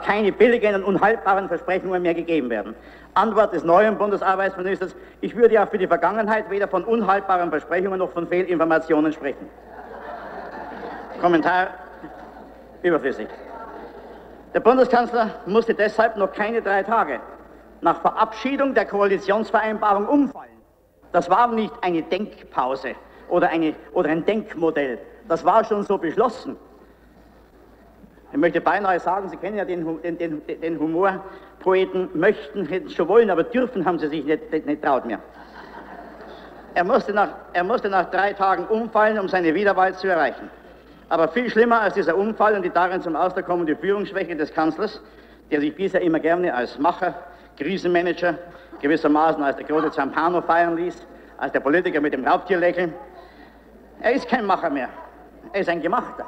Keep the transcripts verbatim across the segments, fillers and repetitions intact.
keine billigen und unhaltbaren Versprechungen mehr gegeben werden. Antwort des neuen Bundesarbeitsministers: Ich würde ja für die Vergangenheit weder von unhaltbaren Versprechungen noch von Fehlinformationen sprechen. Kommentar überflüssig. Der Bundeskanzler musste deshalb noch keine drei Tage nach Verabschiedung der Koalitionsvereinbarung umfallen. Das war nicht eine Denkpause oder, eine, oder ein Denkmodell. Das war schon so beschlossen. Ich möchte beinahe sagen, Sie kennen ja den, den, den, den Humorpoeten, möchten, hätten schon wollen, aber dürfen haben Sie sich nicht, nicht, nicht traut mehr. Er musste, nach, er musste nach drei Tagen umfallen, um seine Wiederwahl zu erreichen. Aber viel schlimmer als dieser Unfall und die darin zum Ausdruck kommende Führungsschwäche des Kanzlers, der sich bisher immer gerne als Macher, Krisenmanager, gewissermaßen als der große Zampano feiern ließ, als der Politiker mit dem Raubtierlächeln. Er ist kein Macher mehr, er ist ein Gemachter.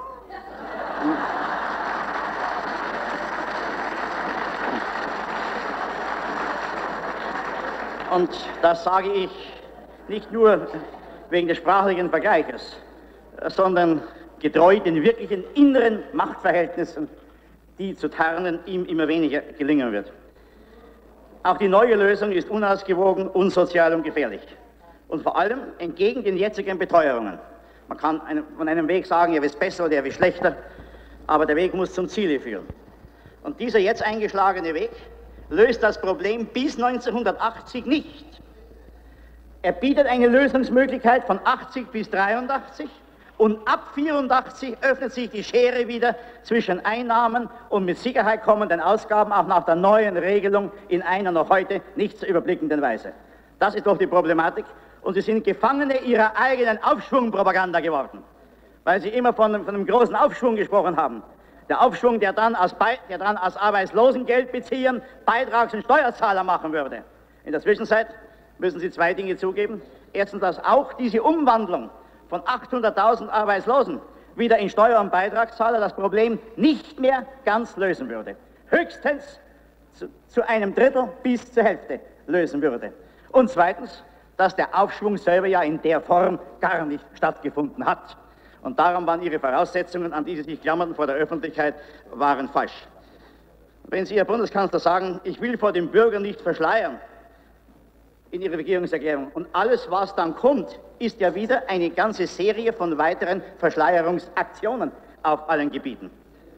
Und das sage ich nicht nur wegen des sprachlichen Vergleiches, sondern getreu den wirklichen inneren Machtverhältnissen, die zu tarnen ihm immer weniger gelingen wird. Auch die neue Lösung ist unausgewogen, unsozial und gefährlich. Und vor allem entgegen den jetzigen Beteuerungen. Man kann von einem Weg sagen, er ist besser oder er ist schlechter, aber der Weg muss zum Ziele führen. Und dieser jetzt eingeschlagene Weg löst das Problem bis neunzehnhundertachtzig nicht. Er bietet eine Lösungsmöglichkeit von achtzig bis dreiundachtzig und ab vierundachtzig öffnet sich die Schere wieder zwischen Einnahmen und mit Sicherheit kommenden Ausgaben auch nach der neuen Regelung in einer noch heute nicht zu überblickenden Weise. Das ist doch die Problematik. Und Sie sind Gefangene Ihrer eigenen Aufschwungpropaganda geworden, weil Sie immer von, von einem großen Aufschwung gesprochen haben. Der Aufschwung, der dann als, Be der dann als Arbeitslosengeldbeziehern Beitrags- und Steuerzahler machen würde. In der Zwischenzeit müssen Sie zwei Dinge zugeben. Erstens, dass auch diese Umwandlung von achthunderttausend Arbeitslosen wieder in Steuer- und Beitragszahler das Problem nicht mehr ganz lösen würde. Höchstens zu, zu einem Drittel bis zur Hälfte lösen würde. Und zweitens, dass der Aufschwung selber ja in der Form gar nicht stattgefunden hat. Und darum waren Ihre Voraussetzungen, an die Sie sich klammerten vor der Öffentlichkeit, waren falsch. Wenn Sie, Herr Bundeskanzler, sagen, ich will vor dem Bürger nicht verschleiern, in Ihrer Regierungserklärung, und alles, was dann kommt, ist ja wieder eine ganze Serie von weiteren Verschleierungsaktionen auf allen Gebieten.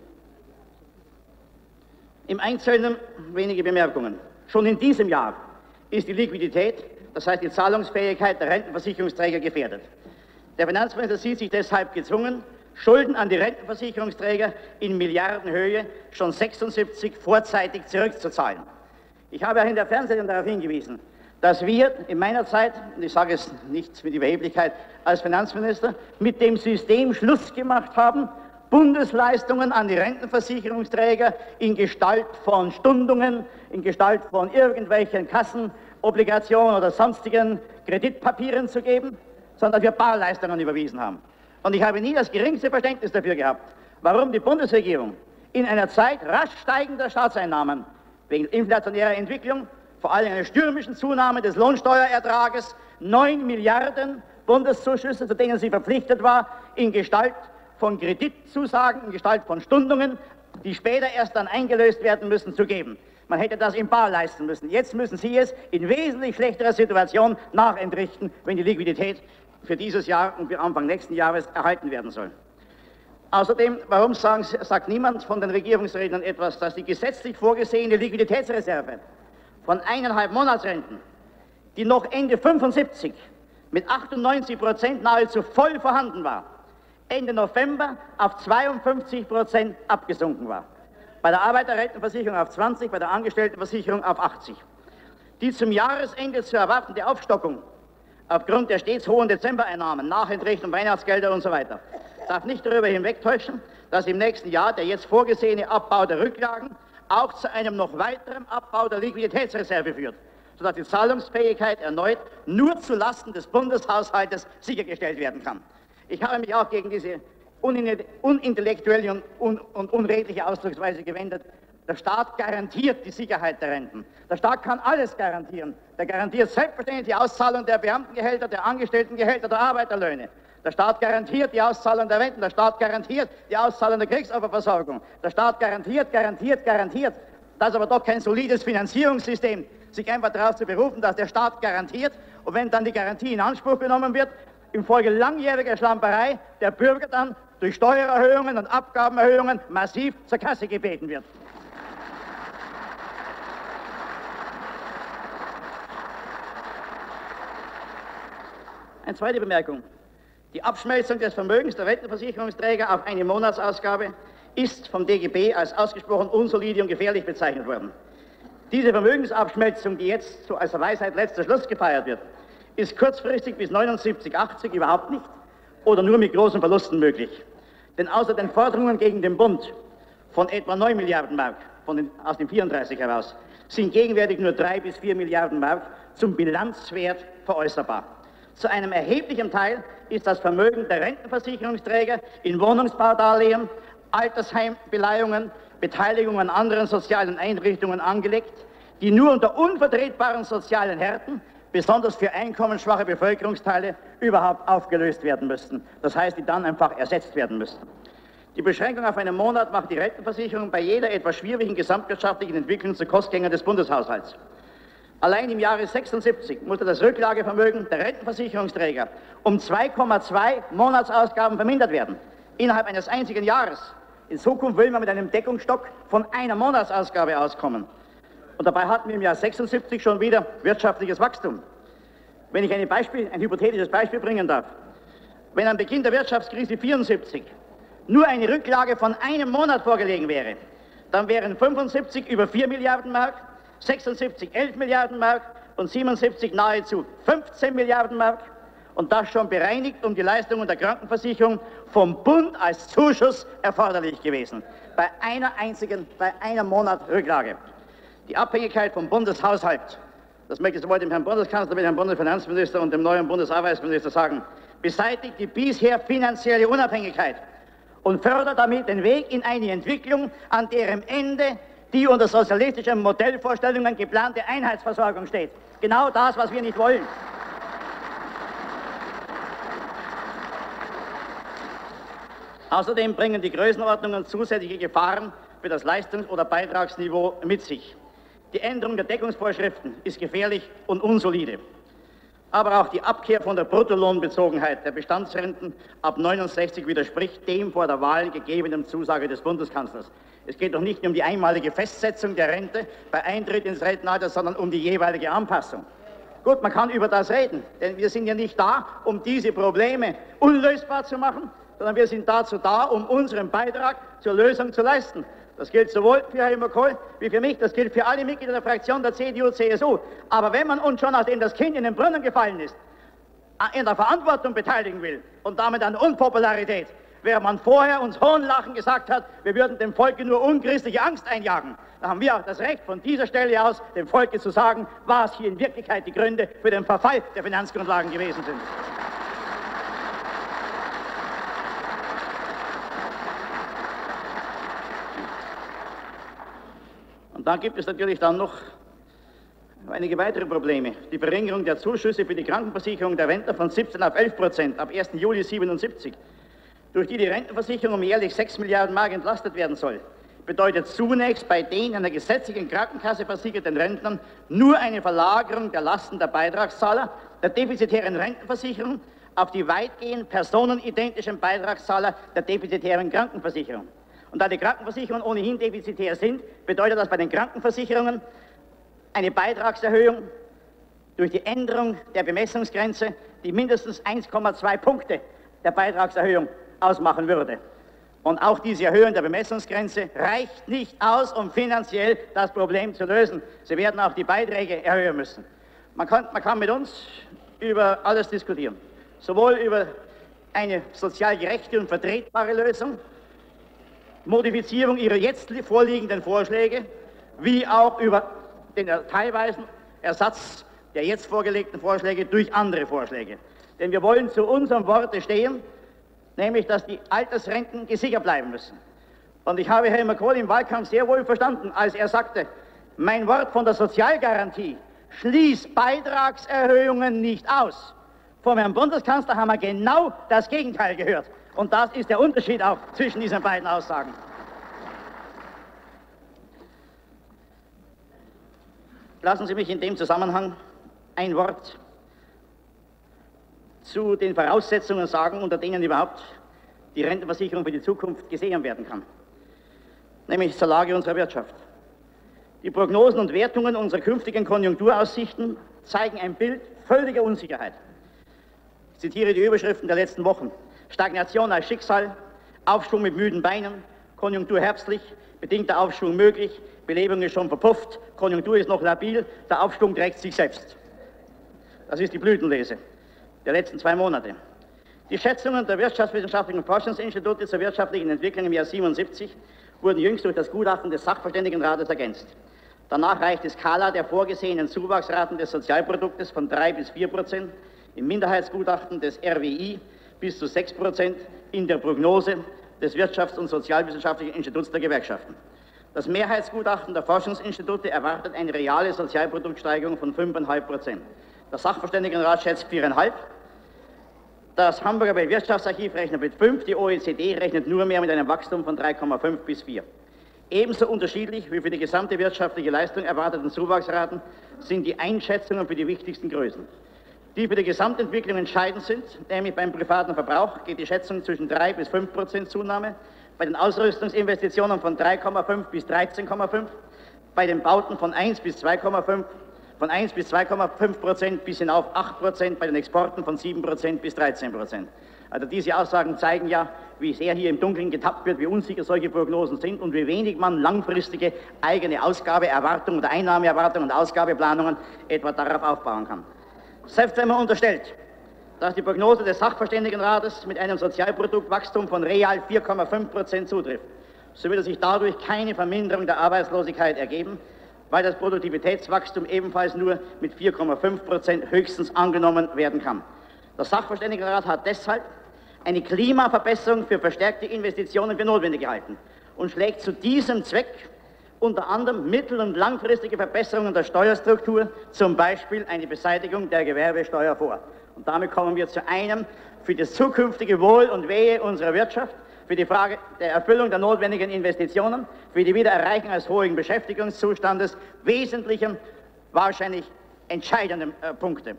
Im Einzelnen wenige Bemerkungen. Schon in diesem Jahr ist die Liquidität, das heißt die Zahlungsfähigkeit der Rentenversicherungsträger, gefährdet. Der Finanzminister sieht sich deshalb gezwungen, Schulden an die Rentenversicherungsträger in Milliardenhöhe schon sechsundsiebzig vorzeitig zurückzuzahlen. Ich habe auch in der Fernsehsendung darauf hingewiesen, dass wir in meiner Zeit, und ich sage es nicht mit Überheblichkeit, als Finanzminister mit dem System Schluss gemacht haben, Bundesleistungen an die Rentenversicherungsträger in Gestalt von Stundungen, in Gestalt von irgendwelchen Kassenobligationen oder sonstigen Kreditpapieren zu geben, sondern dass wir Barleistungen überwiesen haben. Und ich habe nie das geringste Verständnis dafür gehabt, warum die Bundesregierung in einer Zeit rasch steigender Staatseinnahmen wegen inflationärer Entwicklung, vor allem einer stürmischen Zunahme des Lohnsteuerertrages, neun Milliarden Bundeszuschüsse, zu denen sie verpflichtet war, in Gestalt von Kreditzusagen, in Gestalt von Stundungen, die später erst dann eingelöst werden müssen, zu geben. Man hätte das in bar leisten müssen. Jetzt müssen Sie es in wesentlich schlechterer Situation nachentrichten, wenn die Liquidität für dieses Jahr und für Anfang nächsten Jahres erhalten werden soll. Außerdem, warum sagen, sagt niemand von den Regierungsrednern etwas, dass die gesetzlich vorgesehene Liquiditätsreserve von eineinhalb Monatsrenten, die noch Ende fünfundsiebzig mit achtundneunzig Prozent nahezu voll vorhanden war, Ende November auf zweiundfünfzig Prozent abgesunken war. Bei der Arbeiterrentenversicherung auf zwanzig, bei der Angestelltenversicherung auf achtzig. Die zum Jahresende zu erwartende Aufstockung aufgrund der stets hohen Dezembereinnahmen, Nachentrichtung, Weihnachtsgelder und so weiter, darf nicht darüber hinwegtäuschen, dass im nächsten Jahr der jetzt vorgesehene Abbau der Rücklagen auch zu einem noch weiteren Abbau der Liquiditätsreserve führt, sodass die Zahlungsfähigkeit erneut nur zu Lasten des Bundeshaushaltes sichergestellt werden kann. Ich habe mich auch gegen diese unintellektuelle und, un und unredliche Ausdrucksweise gewendet. Der Staat garantiert die Sicherheit der Renten. Der Staat kann alles garantieren. Der garantiert selbstverständlich die Auszahlung der Beamtengehälter, der Angestelltengehälter, der Arbeiterlöhne. Der Staat garantiert die Auszahlung der Renten, der Staat garantiert die Auszahlung der Kriegsopferversorgung, der Staat garantiert, garantiert, garantiert. Das ist aber doch kein solides Finanzierungssystem, sich einfach darauf zu berufen, dass der Staat garantiert und wenn dann die Garantie in Anspruch genommen wird, infolge langjähriger Schlamperei der Bürger dann durch Steuererhöhungen und Abgabenerhöhungen massiv zur Kasse gebeten wird. Eine zweite Bemerkung. Die Abschmelzung des Vermögens der Rentenversicherungsträger auf eine Monatsausgabe ist vom D G B als ausgesprochen unsolide und gefährlich bezeichnet worden. Diese Vermögensabschmelzung, die jetzt so als Weisheit letzter Schluss gefeiert wird, ist kurzfristig bis neunundsiebzig, achtzig überhaupt nicht oder nur mit großen Verlusten möglich. Denn außer den Forderungen gegen den Bund von etwa neun Milliarden Mark von den, aus den vierunddreißig heraus sind gegenwärtig nur drei bis vier Milliarden Mark zum Bilanzwert veräußerbar. Zu einem erheblichen Teil ist das Vermögen der Rentenversicherungsträger in Wohnungsbaudarlehen, Altersheimbeleihungen, Beteiligung an anderen sozialen Einrichtungen angelegt, die nur unter unvertretbaren sozialen Härten, besonders für einkommensschwache Bevölkerungsteile, überhaupt aufgelöst werden müssten. Das heißt, die dann einfach ersetzt werden müssten. Die Beschränkung auf einen Monat macht die Rentenversicherung bei jeder etwas schwierigen gesamtwirtschaftlichen Entwicklung zu Kostgänger des Bundeshaushalts. Allein im Jahre sechsundsiebzig musste das Rücklagevermögen der Rentenversicherungsträger um zwei Komma zwei Monatsausgaben vermindert werden, innerhalb eines einzigen Jahres. In Zukunft will man mit einem Deckungsstock von einer Monatsausgabe auskommen. Und dabei hatten wir im Jahr sechsundsiebzig schon wieder wirtschaftliches Wachstum. Wenn ich ein Beispiel, ein hypothetisches Beispiel bringen darf. Wenn am Beginn der Wirtschaftskrise vierundsiebzig nur eine Rücklage von einem Monat vorgelegen wäre, dann wären fünfundsiebzig über vier Milliarden Mark, sechsundsiebzig elf Milliarden Mark und siebenundsiebzig nahezu fünfzehn Milliarden Mark und das schon bereinigt, um die Leistungen der Krankenversicherung vom Bund als Zuschuss erforderlich gewesen. Bei einer einzigen, bei einem Monat Rücklage. Die Abhängigkeit vom Bundeshaushalt, das möchte ich sowohl dem Herrn Bundeskanzler, wie dem Herrn Bundesfinanzminister und dem neuen Bundesarbeitsminister sagen, beseitigt die bisher finanzielle Unabhängigkeit und fördert damit den Weg in eine Entwicklung, an deren Ende die unter sozialistischen Modellvorstellungen geplante Einheitsversorgung steht. Genau das, was wir nicht wollen. Außerdem bringen die Größenordnungen zusätzliche Gefahren für das Leistungs- oder Beitragsniveau mit sich. Die Änderung der Deckungsvorschriften ist gefährlich und unsolide. Aber auch die Abkehr von der Bruttolohnbezogenheit der Bestandsrenten ab neunundsechzig widerspricht dem vor der Wahl gegebenen Zusage des Bundeskanzlers. Es geht doch nicht nur um die einmalige Festsetzung der Rente bei Eintritt ins Rentenalter, sondern um die jeweilige Anpassung. Gut, man kann über das reden, denn wir sind ja nicht da, um diese Probleme unlösbar zu machen, sondern wir sind dazu da, um unseren Beitrag zur Lösung zu leisten. Das gilt sowohl für Helmut Kohl wie für mich, das gilt für alle Mitglieder der Fraktion der C D U C S U. Aber wenn man uns schon, nachdem das Kind in den Brunnen gefallen ist, in der Verantwortung beteiligen will und damit an Unpopularität, während man vorher uns hohnlachend gesagt hat, wir würden dem Volke nur unchristliche Angst einjagen, dann haben wir auch das Recht, von dieser Stelle aus dem Volke zu sagen, was hier in Wirklichkeit die Gründe für den Verfall der Finanzgrundlagen gewesen sind. Und dann gibt es natürlich dann noch einige weitere Probleme. Die Verringerung der Zuschüsse für die Krankenversicherung der Rentner von siebzehn auf elf Prozent ab ersten Juli siebenundsiebzig, durch die die Rentenversicherung um jährlich sechs Milliarden Mark entlastet werden soll, bedeutet zunächst bei den an der gesetzlichen Krankenkasse versicherten Rentnern nur eine Verlagerung der Lasten der Beitragszahler der defizitären Rentenversicherung auf die weitgehend personenidentischen Beitragszahler der defizitären Krankenversicherung. Und da die Krankenversicherungen ohnehin defizitär sind, bedeutet das bei den Krankenversicherungen eine Beitragserhöhung durch die Änderung der Bemessungsgrenze, die mindestens eins Komma zwei Punkte der Beitragserhöhung ausmachen würde. Und auch diese Erhöhung der Bemessungsgrenze reicht nicht aus, um finanziell das Problem zu lösen. Sie werden auch die Beiträge erhöhen müssen. Man kann, man kann mit uns über alles diskutieren, sowohl über eine sozial gerechte und vertretbare Lösung, Modifizierung ihrer jetzt vorliegenden Vorschläge, wie auch über den teilweisen Ersatz der jetzt vorgelegten Vorschläge durch andere Vorschläge. Denn wir wollen zu unserem Worte stehen, nämlich, dass die Altersrenten gesichert bleiben müssen. Und ich habe Helmut Kohl im Wahlkampf sehr wohl verstanden, als er sagte, mein Wort von der Sozialgarantie schließt Beitragserhöhungen nicht aus. Vom Herrn Bundeskanzler haben wir genau das Gegenteil gehört. Und das ist der Unterschied auch zwischen diesen beiden Aussagen. Lassen Sie mich in dem Zusammenhang ein Wort zu den Voraussetzungen sagen, unter denen überhaupt die Rentenversicherung für die Zukunft gesehen werden kann, nämlich zur Lage unserer Wirtschaft. Die Prognosen und Wertungen unserer künftigen Konjunkturaussichten zeigen ein Bild völliger Unsicherheit. Ich zitiere die Überschriften der letzten Wochen. Stagnation als Schicksal, Aufschwung mit müden Beinen, Konjunktur herbstlich, bedingter Aufschwung möglich, Belebung ist schon verpufft, Konjunktur ist noch labil, der Aufschwung trägt sich selbst. Das ist die Blütenlese der letzten zwei Monate. Die Schätzungen der Wirtschaftswissenschaftlichen Forschungsinstitute zur wirtschaftlichen Entwicklung im Jahr siebenundsiebzig wurden jüngst durch das Gutachten des Sachverständigenrates ergänzt. Danach reicht die Skala der vorgesehenen Zuwachsraten des Sozialproduktes von drei bis vier Prozent, im Minderheitsgutachten des R W I bis zu sechs Prozent, in der Prognose des Wirtschafts- und Sozialwissenschaftlichen Instituts der Gewerkschaften. Das Mehrheitsgutachten der Forschungsinstitute erwartet eine reale Sozialproduktsteigerung von fünf Komma fünf Prozent. Der Sachverständigenrat schätzt vier Komma fünf. Das Hamburger Weltwirtschaftsarchiv rechnet mit fünf, die O E C D rechnet nur mehr mit einem Wachstum von drei Komma fünf bis vier. Ebenso unterschiedlich wie für die gesamte wirtschaftliche Leistung erwarteten Zuwachsraten sind die Einschätzungen für die wichtigsten Größen. Die für die Gesamtentwicklung entscheidend sind, nämlich beim privaten Verbrauch geht die Schätzung zwischen drei bis fünf Prozent Zunahme, bei den Ausrüstungsinvestitionen von drei Komma fünf bis dreizehn Komma fünf, bei den Bauten von eins bis zwei Komma fünf, von eins bis zwei Komma fünf Prozent bis hinauf acht Prozent, bei den Exporten von sieben Prozent bis dreizehn Prozent. Also diese Aussagen zeigen ja, wie sehr hier im Dunkeln getappt wird, wie unsicher solche Prognosen sind und wie wenig man langfristige eigene Ausgabeerwartungen oder Einnahmeerwartungen und Ausgabeplanungen etwa darauf aufbauen kann. Selbst wenn man unterstellt, dass die Prognose des Sachverständigenrates mit einem Sozialproduktwachstum von real vier Komma fünf Prozent zutrifft, so würde sich dadurch keine Verminderung der Arbeitslosigkeit ergeben, weil das Produktivitätswachstum ebenfalls nur mit vier Komma fünf Prozent höchstens angenommen werden kann. Der Sachverständigenrat hat deshalb eine Klimaverbesserung für verstärkte Investitionen für notwendig gehalten und schlägt zu diesem Zweck unter anderem mittel- und langfristige Verbesserungen der Steuerstruktur, zum Beispiel eine Beseitigung der Gewerbesteuer vor. Und damit kommen wir zu einem für das zukünftige Wohl und Wehe unserer Wirtschaft, für die Frage der Erfüllung der notwendigen Investitionen, für die Wiedererreichung eines hohen Beschäftigungszustandes wesentlichen, wahrscheinlich entscheidenden äh, Punkte.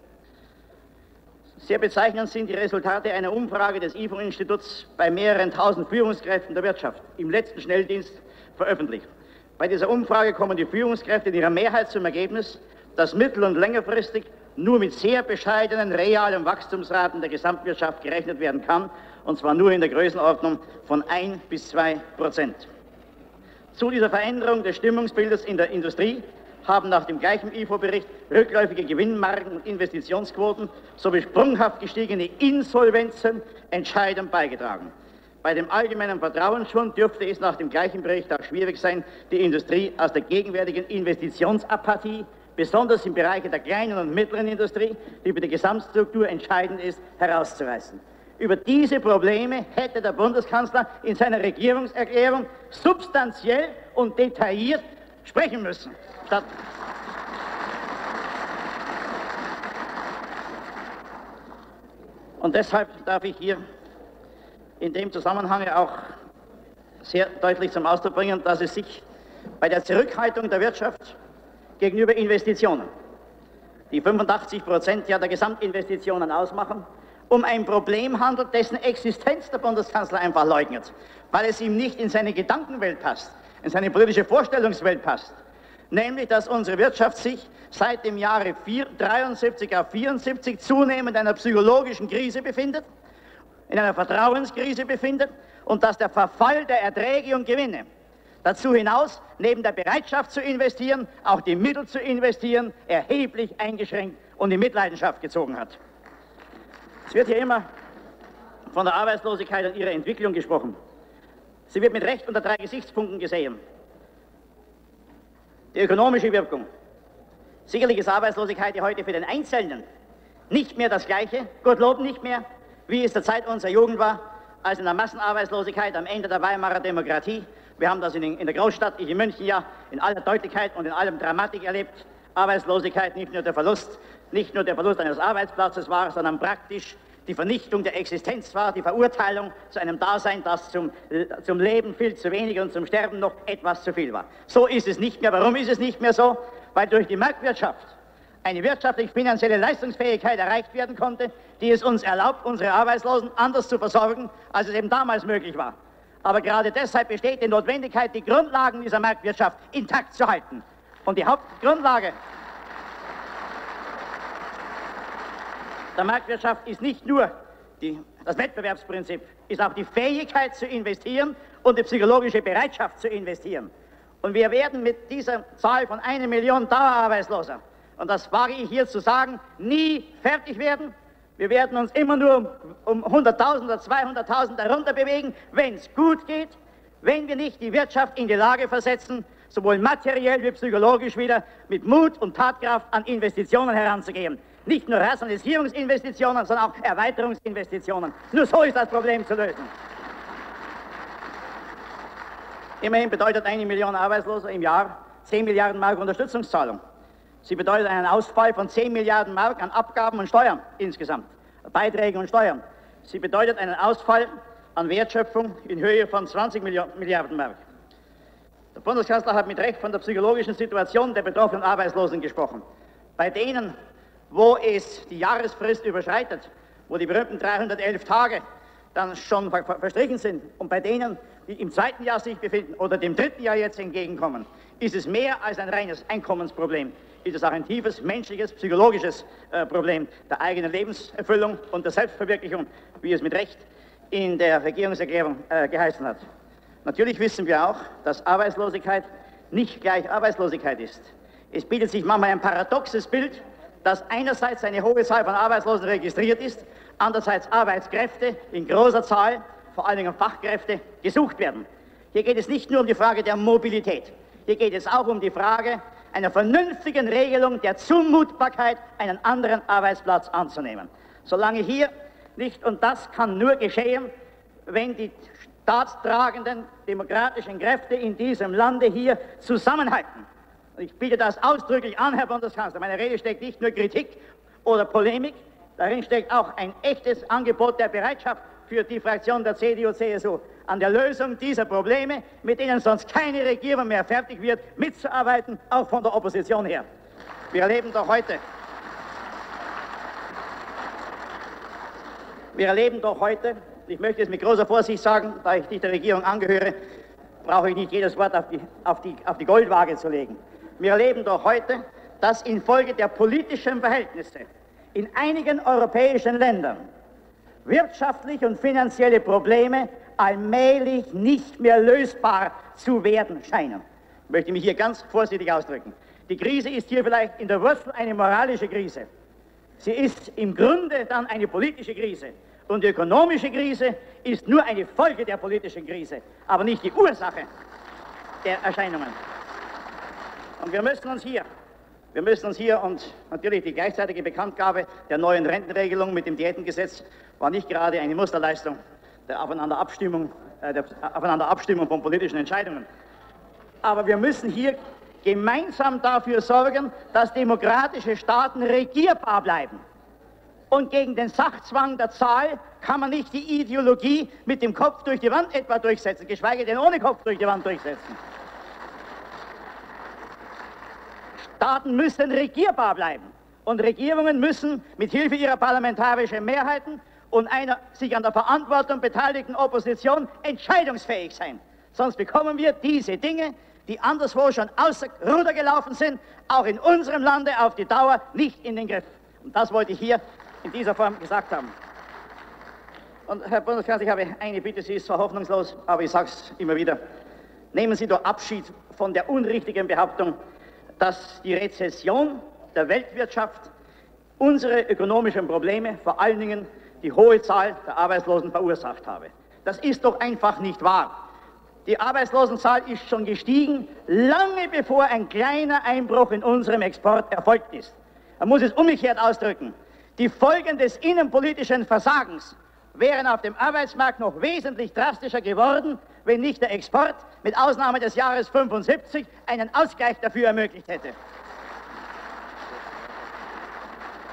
Sehr bezeichnend sind die Resultate einer Umfrage des I F O-Instituts bei mehreren tausend Führungskräften der Wirtschaft im letzten Schnelldienst veröffentlicht. Bei dieser Umfrage kommen die Führungskräfte in ihrer Mehrheit zum Ergebnis, dass mittel- und längerfristig nur mit sehr bescheidenen realen Wachstumsraten der Gesamtwirtschaft gerechnet werden kann, und zwar nur in der Größenordnung von ein bis zwei Prozent. Zu dieser Veränderung des Stimmungsbildes in der Industrie haben nach dem gleichen I F O-Bericht rückläufige Gewinnmargen und Investitionsquoten sowie sprunghaft gestiegene Insolvenzen entscheidend beigetragen. Bei dem allgemeinen Vertrauensschwund dürfte es nach dem gleichen Bericht auch schwierig sein, die Industrie aus der gegenwärtigen Investitionsapathie, besonders im Bereich der kleinen und mittleren Industrie, die für die Gesamtstruktur entscheidend ist, herauszureißen. Über diese Probleme hätte der Bundeskanzler in seiner Regierungserklärung substanziell und detailliert sprechen müssen. Statt und deshalb darf ich hier in dem Zusammenhang auch sehr deutlich zum Ausdruck bringen, dass es sich bei der Zurückhaltung der Wirtschaft gegenüber Investitionen, die fünfundachtzig Prozent ja der Gesamtinvestitionen ausmachen, um ein Problem handelt, dessen Existenz der Bundeskanzler einfach leugnet, weil es ihm nicht in seine Gedankenwelt passt, in seine politische Vorstellungswelt passt. Nämlich, dass unsere Wirtschaft sich seit dem Jahre dreiundsiebzig auf vierundsiebzig zunehmend in einer psychologischen Krise befindet, in einer Vertrauenskrise befindet und dass der Verfall der Erträge und Gewinne dazu hinaus, neben der Bereitschaft zu investieren, auch die Mittel zu investieren, erheblich eingeschränkt und in Mitleidenschaft gezogen hat. Es wird hier immer von der Arbeitslosigkeit und ihrer Entwicklung gesprochen. Sie wird mit Recht unter drei Gesichtspunkten gesehen. Die ökonomische Wirkung. Sicherlich ist Arbeitslosigkeit ja heute für den Einzelnen nicht mehr das Gleiche, Gottlob nicht mehr, wie es zur Zeit unserer Jugend war, als in der Massenarbeitslosigkeit am Ende der Weimarer Demokratie. Wir haben das in, in der Großstadt, ich in München ja, in aller Deutlichkeit und in allem Dramatik erlebt. Arbeitslosigkeit, nicht nur der Verlust nicht nur der Verlust eines Arbeitsplatzes war, sondern praktisch die Vernichtung der Existenz war, die Verurteilung zu einem Dasein, das zum, zum Leben viel zu wenig und zum Sterben noch etwas zu viel war. So ist es nicht mehr. Warum ist es nicht mehr so? Weil durch die Marktwirtschaft eine wirtschaftlich-finanzielle Leistungsfähigkeit erreicht werden konnte, die es uns erlaubt, unsere Arbeitslosen anders zu versorgen, als es eben damals möglich war. Aber gerade deshalb besteht die Notwendigkeit, die Grundlagen dieser Marktwirtschaft intakt zu halten. Und die Hauptgrundlage der Marktwirtschaft ist nicht nur die, das Wettbewerbsprinzip, ist auch die Fähigkeit zu investieren und die psychologische Bereitschaft zu investieren. Und wir werden mit dieser Zahl von einer Million Dauerarbeitsloser, und das wage ich hier zu sagen, nie fertig werden. Wir werden uns immer nur um, um hunderttausend oder zweihunderttausend darunter bewegen, wenn es gut geht, wenn wir nicht die Wirtschaft in die Lage versetzen, sowohl materiell wie psychologisch wieder mit Mut und Tatkraft an Investitionen heranzugehen. Nicht nur Rationalisierungsinvestitionen, sondern auch Erweiterungsinvestitionen. Nur so ist das Problem zu lösen. Immerhin bedeutet eine Million Arbeitsloser im Jahr zehn Milliarden Mark Unterstützungszahlung. Sie bedeutet einen Ausfall von zehn Milliarden Mark an Abgaben und Steuern insgesamt, Beiträge und Steuern. Sie bedeutet einen Ausfall an Wertschöpfung in Höhe von zwanzig Milliarden Mark. Der Bundeskanzler hat mit Recht von der psychologischen Situation der betroffenen Arbeitslosen gesprochen. Bei denen, wo es die Jahresfrist überschreitet, wo die berühmten dreihundertelf Tage dann schon ver verstrichen sind und bei denen, die im zweiten Jahr sich befinden oder dem dritten Jahr jetzt entgegenkommen, ist es mehr als ein reines Einkommensproblem. Ist es auch ein tiefes menschliches, psychologisches äh, Problem der eigenen Lebenserfüllung und der Selbstverwirklichung, wie es mit Recht in der Regierungserklärung äh, geheißen hat. Natürlich wissen wir auch, dass Arbeitslosigkeit nicht gleich Arbeitslosigkeit ist. Es bildet sich manchmal ein paradoxes Bild, dass einerseits eine hohe Zahl von Arbeitslosen registriert ist, andererseits Arbeitskräfte in großer Zahl, vor allen Dingen Fachkräfte, gesucht werden. Hier geht es nicht nur um die Frage der Mobilität, hier geht es auch um die Frage einer vernünftigen Regelung der Zumutbarkeit, einen anderen Arbeitsplatz anzunehmen. Solange hier nicht, und das kann nur geschehen, wenn die staatstragenden demokratischen Kräfte in diesem Lande hier zusammenhalten. Und ich biete das ausdrücklich an, Herr Bundeskanzler. Meine Rede steckt nicht nur Kritik oder Polemik, darin steckt auch ein echtes Angebot der Bereitschaft für die Fraktion der C D U C S U an der Lösung dieser Probleme, mit denen sonst keine Regierung mehr fertig wird, mitzuarbeiten, auch von der Opposition her. Wir erleben doch heute, wir erleben doch heute, ich möchte es mit großer Vorsicht sagen, da ich nicht der Regierung angehöre, brauche ich nicht jedes Wort auf die, auf die, auf die Goldwaage zu legen. Wir erleben doch heute, dass infolge der politischen Verhältnisse in einigen europäischen Ländern wirtschaftliche und finanzielle Probleme allmählich nicht mehr lösbar zu werden scheinen. Ich möchte mich hier ganz vorsichtig ausdrücken. Die Krise ist hier vielleicht in der Wurzel eine moralische Krise. Sie ist im Grunde dann eine politische Krise. Und die ökonomische Krise ist nur eine Folge der politischen Krise, aber nicht die Ursache der Erscheinungen. Und wir müssen uns hier, wir müssen uns hier, und natürlich die gleichzeitige Bekanntgabe der neuen Rentenregelung mit dem Diätengesetz war nicht gerade eine Musterleistung der Aufeinanderabstimmung, äh, der Aufeinanderabstimmung von politischen Entscheidungen. Aber wir müssen hier gemeinsam dafür sorgen, dass demokratische Staaten regierbar bleiben. Und gegen den Sachzwang der Zahl kann man nicht die Ideologie mit dem Kopf durch die Wand etwa durchsetzen, geschweige denn ohne Kopf durch die Wand durchsetzen. Staaten müssen regierbar bleiben. Und Regierungen müssen mit Hilfe ihrer parlamentarischen Mehrheiten und einer sich an der Verantwortung beteiligten Opposition entscheidungsfähig sein. Sonst bekommen wir diese Dinge, die anderswo schon außer Ruder gelaufen sind, auch in unserem Lande auf die Dauer nicht in den Griff. Und das wollte ich hier in dieser Form gesagt haben. Und Herr Bundeskanzler, ich habe eine Bitte, sie ist zwar hoffnungslos, aber ich sage es immer wieder. Nehmen Sie doch Abschied von der unrichtigen Behauptung, dass die Rezession der Weltwirtschaft unsere ökonomischen Probleme, vor allen Dingen die hohe Zahl der Arbeitslosen, verursacht habe. Das ist doch einfach nicht wahr. Die Arbeitslosenzahl ist schon gestiegen, lange bevor ein kleiner Einbruch in unserem Export erfolgt ist. Man muss es umgekehrt ausdrücken. Die Folgen des innenpolitischen Versagens wären auf dem Arbeitsmarkt noch wesentlich drastischer geworden, wenn nicht der Export mit Ausnahme des Jahres fünfundsiebzig einen Ausgleich dafür ermöglicht hätte.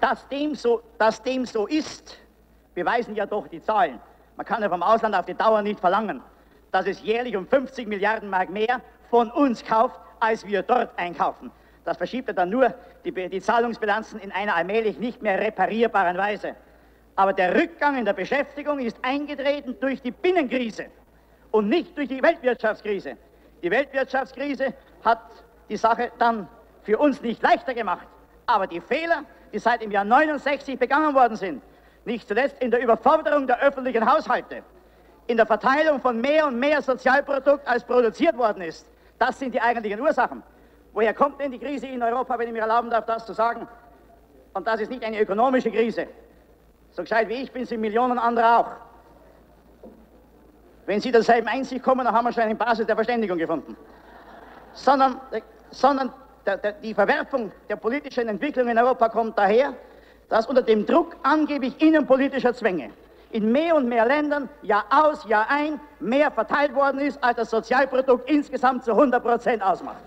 Dass dem so, dass dem so ist, beweisen ja doch die Zahlen. Man kann ja vom Ausland auf die Dauer nicht verlangen, dass es jährlich um fünfzig Milliarden Mark mehr von uns kauft, als wir dort einkaufen. Das verschiebt ja dann nur die, die Zahlungsbilanzen in einer allmählich nicht mehr reparierbaren Weise. Aber der Rückgang in der Beschäftigung ist eingetreten durch die Binnenkrise und nicht durch die Weltwirtschaftskrise. Die Weltwirtschaftskrise hat die Sache dann für uns nicht leichter gemacht. Aber die Fehler, die seit dem Jahr neunundsechzig begangen worden sind, nicht zuletzt in der Überforderung der öffentlichen Haushalte, in der Verteilung von mehr und mehr Sozialprodukt, als produziert worden ist, das sind die eigentlichen Ursachen. Woher kommt denn die Krise in Europa, wenn ich mir erlauben darf, das zu sagen? Und das ist nicht eine ökonomische Krise. So gescheit wie ich bin, sind Millionen andere auch. Wenn Sie derselben Einsicht kommen, dann haben wir schon eine Basis der Verständigung gefunden. Sondern, sondern der, der, die Verwerfung der politischen Entwicklung in Europa kommt daher, dass unter dem Druck angeblich innenpolitischer Zwänge in mehr und mehr Ländern Jahr aus, Jahr ein mehr verteilt worden ist, als das Sozialprodukt insgesamt zu hundert Prozent ausmacht.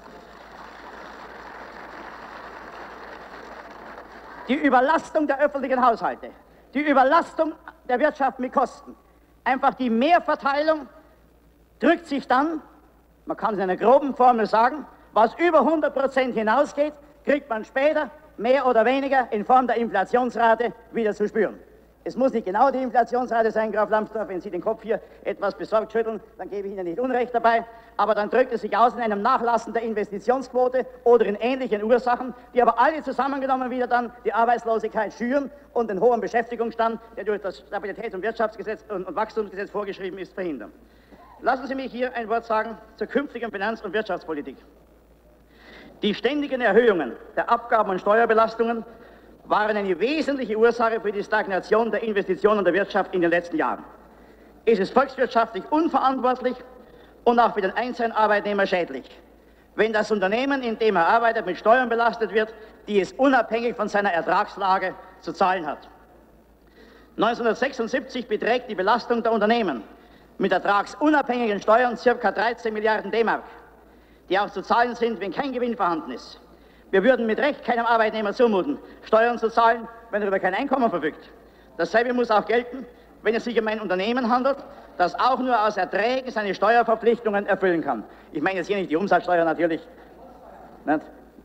Die Überlastung der öffentlichen Haushalte, die Überlastung der Wirtschaft mit Kosten, einfach die Mehrverteilung drückt sich dann, man kann es in einer groben Formel sagen, was über hundert Prozent hinausgeht, kriegt man später mehr oder weniger in Form der Inflationsrate wieder zu spüren. Es muss nicht genau die Inflationsrate sein, Graf Lambsdorff, wenn Sie den Kopf hier etwas besorgt schütteln, dann gebe ich Ihnen nicht Unrecht dabei, aber dann drückt es sich aus in einem Nachlassen der Investitionsquote oder in ähnlichen Ursachen, die aber alle zusammengenommen wieder dann die Arbeitslosigkeit schüren und den hohen Beschäftigungsstand, der durch das Stabilitäts- und Wirtschaftsgesetz und Wachstumsgesetz vorgeschrieben ist, verhindern. Lassen Sie mich hier ein Wort sagen zur künftigen Finanz- und Wirtschaftspolitik. Die ständigen Erhöhungen der Abgaben und Steuerbelastungen waren eine wesentliche Ursache für die Stagnation der Investitionen der Wirtschaft in den letzten Jahren. Es ist volkswirtschaftlich unverantwortlich und auch für den einzelnen Arbeitnehmer schädlich, wenn das Unternehmen, in dem er arbeitet, mit Steuern belastet wird, die es unabhängig von seiner Ertragslage zu zahlen hat. neunzehnhundertsechsundsiebzig beträgt die Belastung der Unternehmen mit ertragsunabhängigen Steuern ca. dreizehn Milliarden D-Mark, die auch zu zahlen sind, wenn kein Gewinn vorhanden ist. Wir würden mit Recht keinem Arbeitnehmer zumuten, Steuern zu zahlen, wenn er über kein Einkommen verfügt. Dasselbe muss auch gelten, wenn es sich um ein Unternehmen handelt, das auch nur aus Erträgen seine Steuerverpflichtungen erfüllen kann. Ich meine jetzt hier nicht die Umsatzsteuer natürlich. Nicht?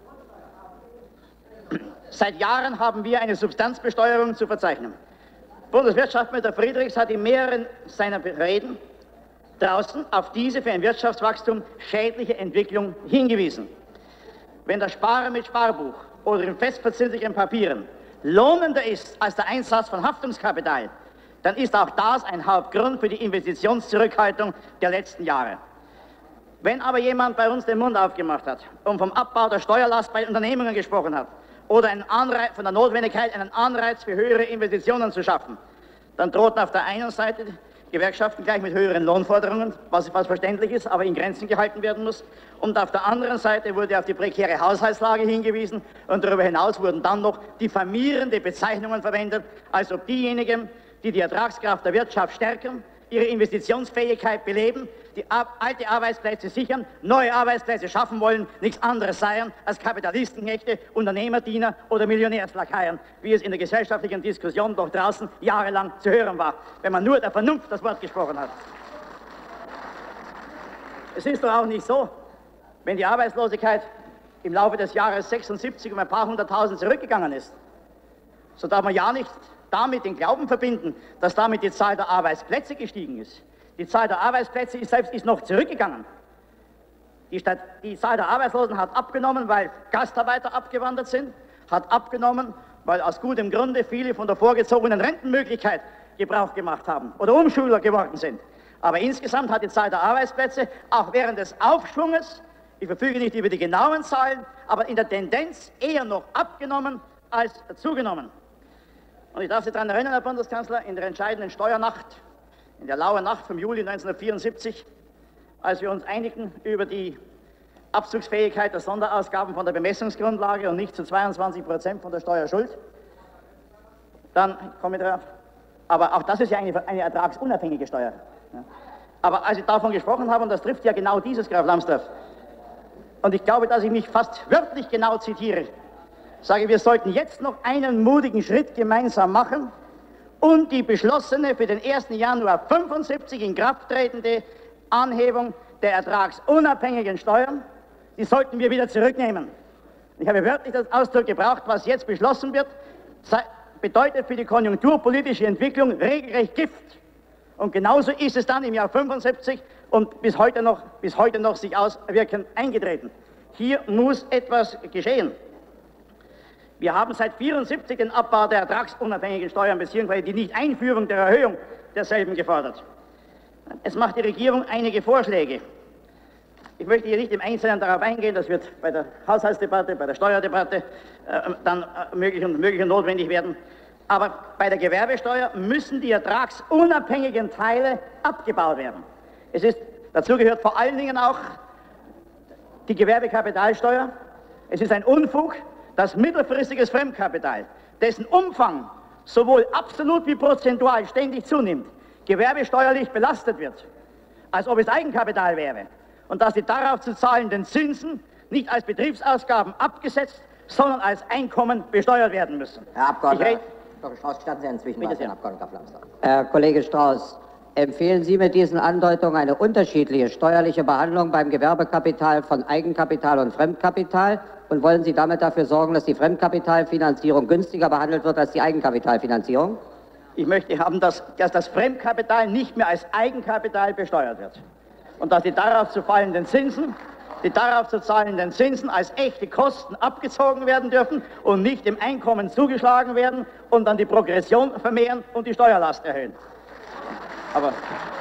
Seit Jahren haben wir eine Substanzbesteuerung zu verzeichnen. Bundeswirtschaftsminister Friedrichs hat in mehreren seiner Reden draußen auf diese für ein Wirtschaftswachstum schädliche Entwicklung hingewiesen. Wenn der Sparer mit Sparbuch oder in festverzinslichen Papieren lohnender ist als der Einsatz von Haftungskapital, dann ist auch das ein Hauptgrund für die Investitionszurückhaltung der letzten Jahre. Wenn aber jemand bei uns den Mund aufgemacht hat und vom Abbau der Steuerlast bei Unternehmungen gesprochen hat oder einen Anreiz, von der Notwendigkeit, einen Anreiz für höhere Investitionen zu schaffen, dann drohten auf der einen Seite Gewerkschaften gleich mit höheren Lohnforderungen, was fast verständlich ist, aber in Grenzen gehalten werden muss. Und auf der anderen Seite wurde auf die prekäre Haushaltslage hingewiesen und darüber hinaus wurden dann noch diffamierende Bezeichnungen verwendet, als ob diejenigen, die die Ertragskraft der Wirtschaft stärken, ihre Investitionsfähigkeit beleben, die alte Arbeitsplätze sichern, neue Arbeitsplätze schaffen wollen, nichts anderes seien als Kapitalistenknechte, Unternehmerdiener oder Millionärslakaien, wie es in der gesellschaftlichen Diskussion doch draußen jahrelang zu hören war, wenn man nur der Vernunft das Wort gesprochen hat. Es ist doch auch nicht so, wenn die Arbeitslosigkeit im Laufe des Jahres sechsundsiebzig um ein paar hunderttausend zurückgegangen ist, so darf man ja nicht damit den Glauben verbinden, dass damit die Zahl der Arbeitsplätze gestiegen ist. Die Zahl der Arbeitsplätze ist selbst ist noch zurückgegangen. Die, Stadt, die Zahl der Arbeitslosen hat abgenommen, weil Gastarbeiter abgewandert sind, hat abgenommen, weil aus gutem Grunde viele von der vorgezogenen Rentenmöglichkeit Gebrauch gemacht haben oder Umschüler geworden sind. Aber insgesamt hat die Zahl der Arbeitsplätze auch während des Aufschwunges, ich verfüge nicht über die genauen Zahlen, aber in der Tendenz eher noch abgenommen als zugenommen. Und ich darf Sie daran erinnern, Herr Bundeskanzler, in der entscheidenden Steuernacht, in der lauen Nacht vom Juli neunzehnhundertvierundsiebzig, als wir uns einigten über die Abzugsfähigkeit der Sonderausgaben von der Bemessungsgrundlage und nicht zu zweiundzwanzig Prozent von der Steuerschuld, dann komme ich drauf. Aber auch das ist ja eine, eine ertragsunabhängige Steuer. Ja. Aber als ich davon gesprochen habe, und das trifft ja genau dieses, Graf Lambsdorff, und ich glaube, dass ich mich fast wörtlich genau zitiere, sage, wir sollten jetzt noch einen mutigen Schritt gemeinsam machen und die beschlossene für den ersten Januar fünfundsiebzig in Kraft tretende Anhebung der ertragsunabhängigen Steuern, die sollten wir wieder zurücknehmen. Ich habe wörtlich das Ausdruck gebraucht, was jetzt beschlossen wird, bedeutet für die konjunkturpolitische Entwicklung regelrecht Gift. Und genauso ist es dann im Jahr fünfundsiebzig und bis heute noch, bis heute noch sich auswirkend eingetreten. Hier muss etwas geschehen. Wir haben seit vierundsiebzig den Abbau der ertragsunabhängigen Steuern bzw. die Nicht-Einführung der Erhöhung derselben gefordert. Es macht die Regierung einige Vorschläge. Ich möchte hier nicht im Einzelnen darauf eingehen, das wird bei der Haushaltsdebatte, bei der Steuerdebatte äh, dann äh, möglich, und, möglich und notwendig werden. Aber bei der Gewerbesteuer müssen die ertragsunabhängigen Teile abgebaut werden. Es ist, dazu gehört vor allen Dingen auch die Gewerbekapitalsteuer. Es ist ein Unfug, dass mittelfristiges Fremdkapital, dessen Umfang sowohl absolut wie prozentual ständig zunimmt, gewerbesteuerlich belastet wird, als ob es Eigenkapital wäre. Und dass die darauf zu zahlenden Zinsen nicht als Betriebsausgaben abgesetzt, sondern als Einkommen besteuert werden müssen. Herr Abgeordneter Strauß, gestatten Sie einen Zwischenbeitrag, Herr Abgeordneter Flamster. Herr Kollege Strauß, empfehlen Sie mit diesen Andeutungen eine unterschiedliche steuerliche Behandlung beim Gewerbekapital von Eigenkapital und Fremdkapital? Und wollen Sie damit dafür sorgen, dass die Fremdkapitalfinanzierung günstiger behandelt wird als die Eigenkapitalfinanzierung? Ich möchte haben, dass, dass das Fremdkapital nicht mehr als Eigenkapital besteuert wird. Und dass die darauf zu fallenden Zinsen, die darauf zu zahlenden Zinsen als echte Kosten abgezogen werden dürfen und nicht dem Einkommen zugeschlagen werden und dann die Progression vermehren und die Steuerlast erhöhen. Aber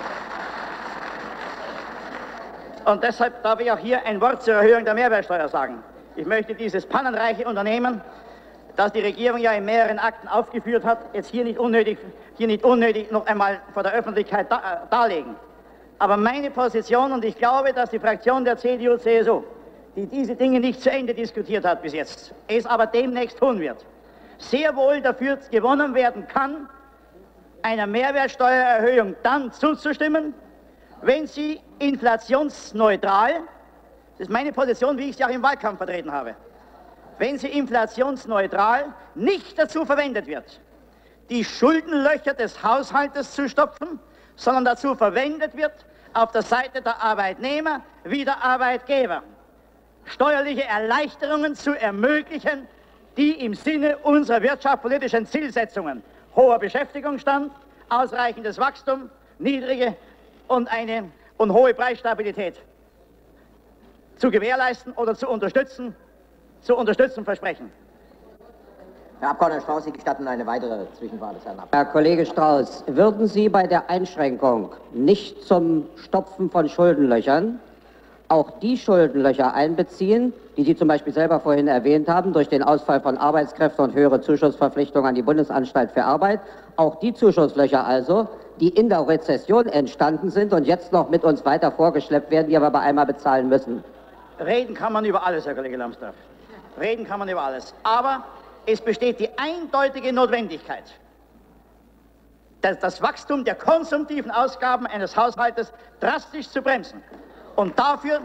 und deshalb darf ich auch hier ein Wort zur Erhöhung der Mehrwertsteuer sagen. Ich möchte dieses pannenreiche Unternehmen, das die Regierung ja in mehreren Akten aufgeführt hat, jetzt hier nicht unnötig, hier nicht unnötig noch einmal vor der Öffentlichkeit da, äh, darlegen. Aber meine Position, und ich glaube, dass die Fraktion der C D U C S U, die diese Dinge nicht zu Ende diskutiert hat bis jetzt, es aber demnächst tun wird, sehr wohl dafür gewonnen werden kann, einer Mehrwertsteuererhöhung dann zuzustimmen, wenn sie inflationsneutral, das ist meine Position, wie ich sie auch im Wahlkampf vertreten habe, wenn sie inflationsneutral nicht dazu verwendet wird, die Schuldenlöcher des Haushaltes zu stopfen, sondern dazu verwendet wird, auf der Seite der Arbeitnehmer wie der Arbeitgeber steuerliche Erleichterungen zu ermöglichen, die im Sinne unserer wirtschaftspolitischen Zielsetzungen, hoher Beschäftigungsstand, ausreichendes Wachstum, niedrige und eine und hohe Preisstabilität zu gewährleisten oder zu unterstützen, zu unterstützen versprechen. Herr Abgeordneter Strauß, Sie gestatten eine weitere Zwischenfrage des Herrn Abgeordneten. Herr Kollege Strauß, würden Sie bei der Einschränkung nicht zum Stopfen von Schuldenlöchern auch die Schuldenlöcher einbeziehen, die Sie zum Beispiel selber vorhin erwähnt haben, durch den Ausfall von Arbeitskräften und höhere Zuschussverpflichtungen an die Bundesanstalt für Arbeit, auch die Zuschusslöcher also, die in der Rezession entstanden sind und jetzt noch mit uns weiter vorgeschleppt werden, die aber bei einmal bezahlen müssen? Reden kann man über alles, Herr Kollege Lambsdorff. Reden kann man über alles. Aber es besteht die eindeutige Notwendigkeit, das, das Wachstum der konsumtiven Ausgaben eines Haushaltes drastisch zu bremsen. Und dafür,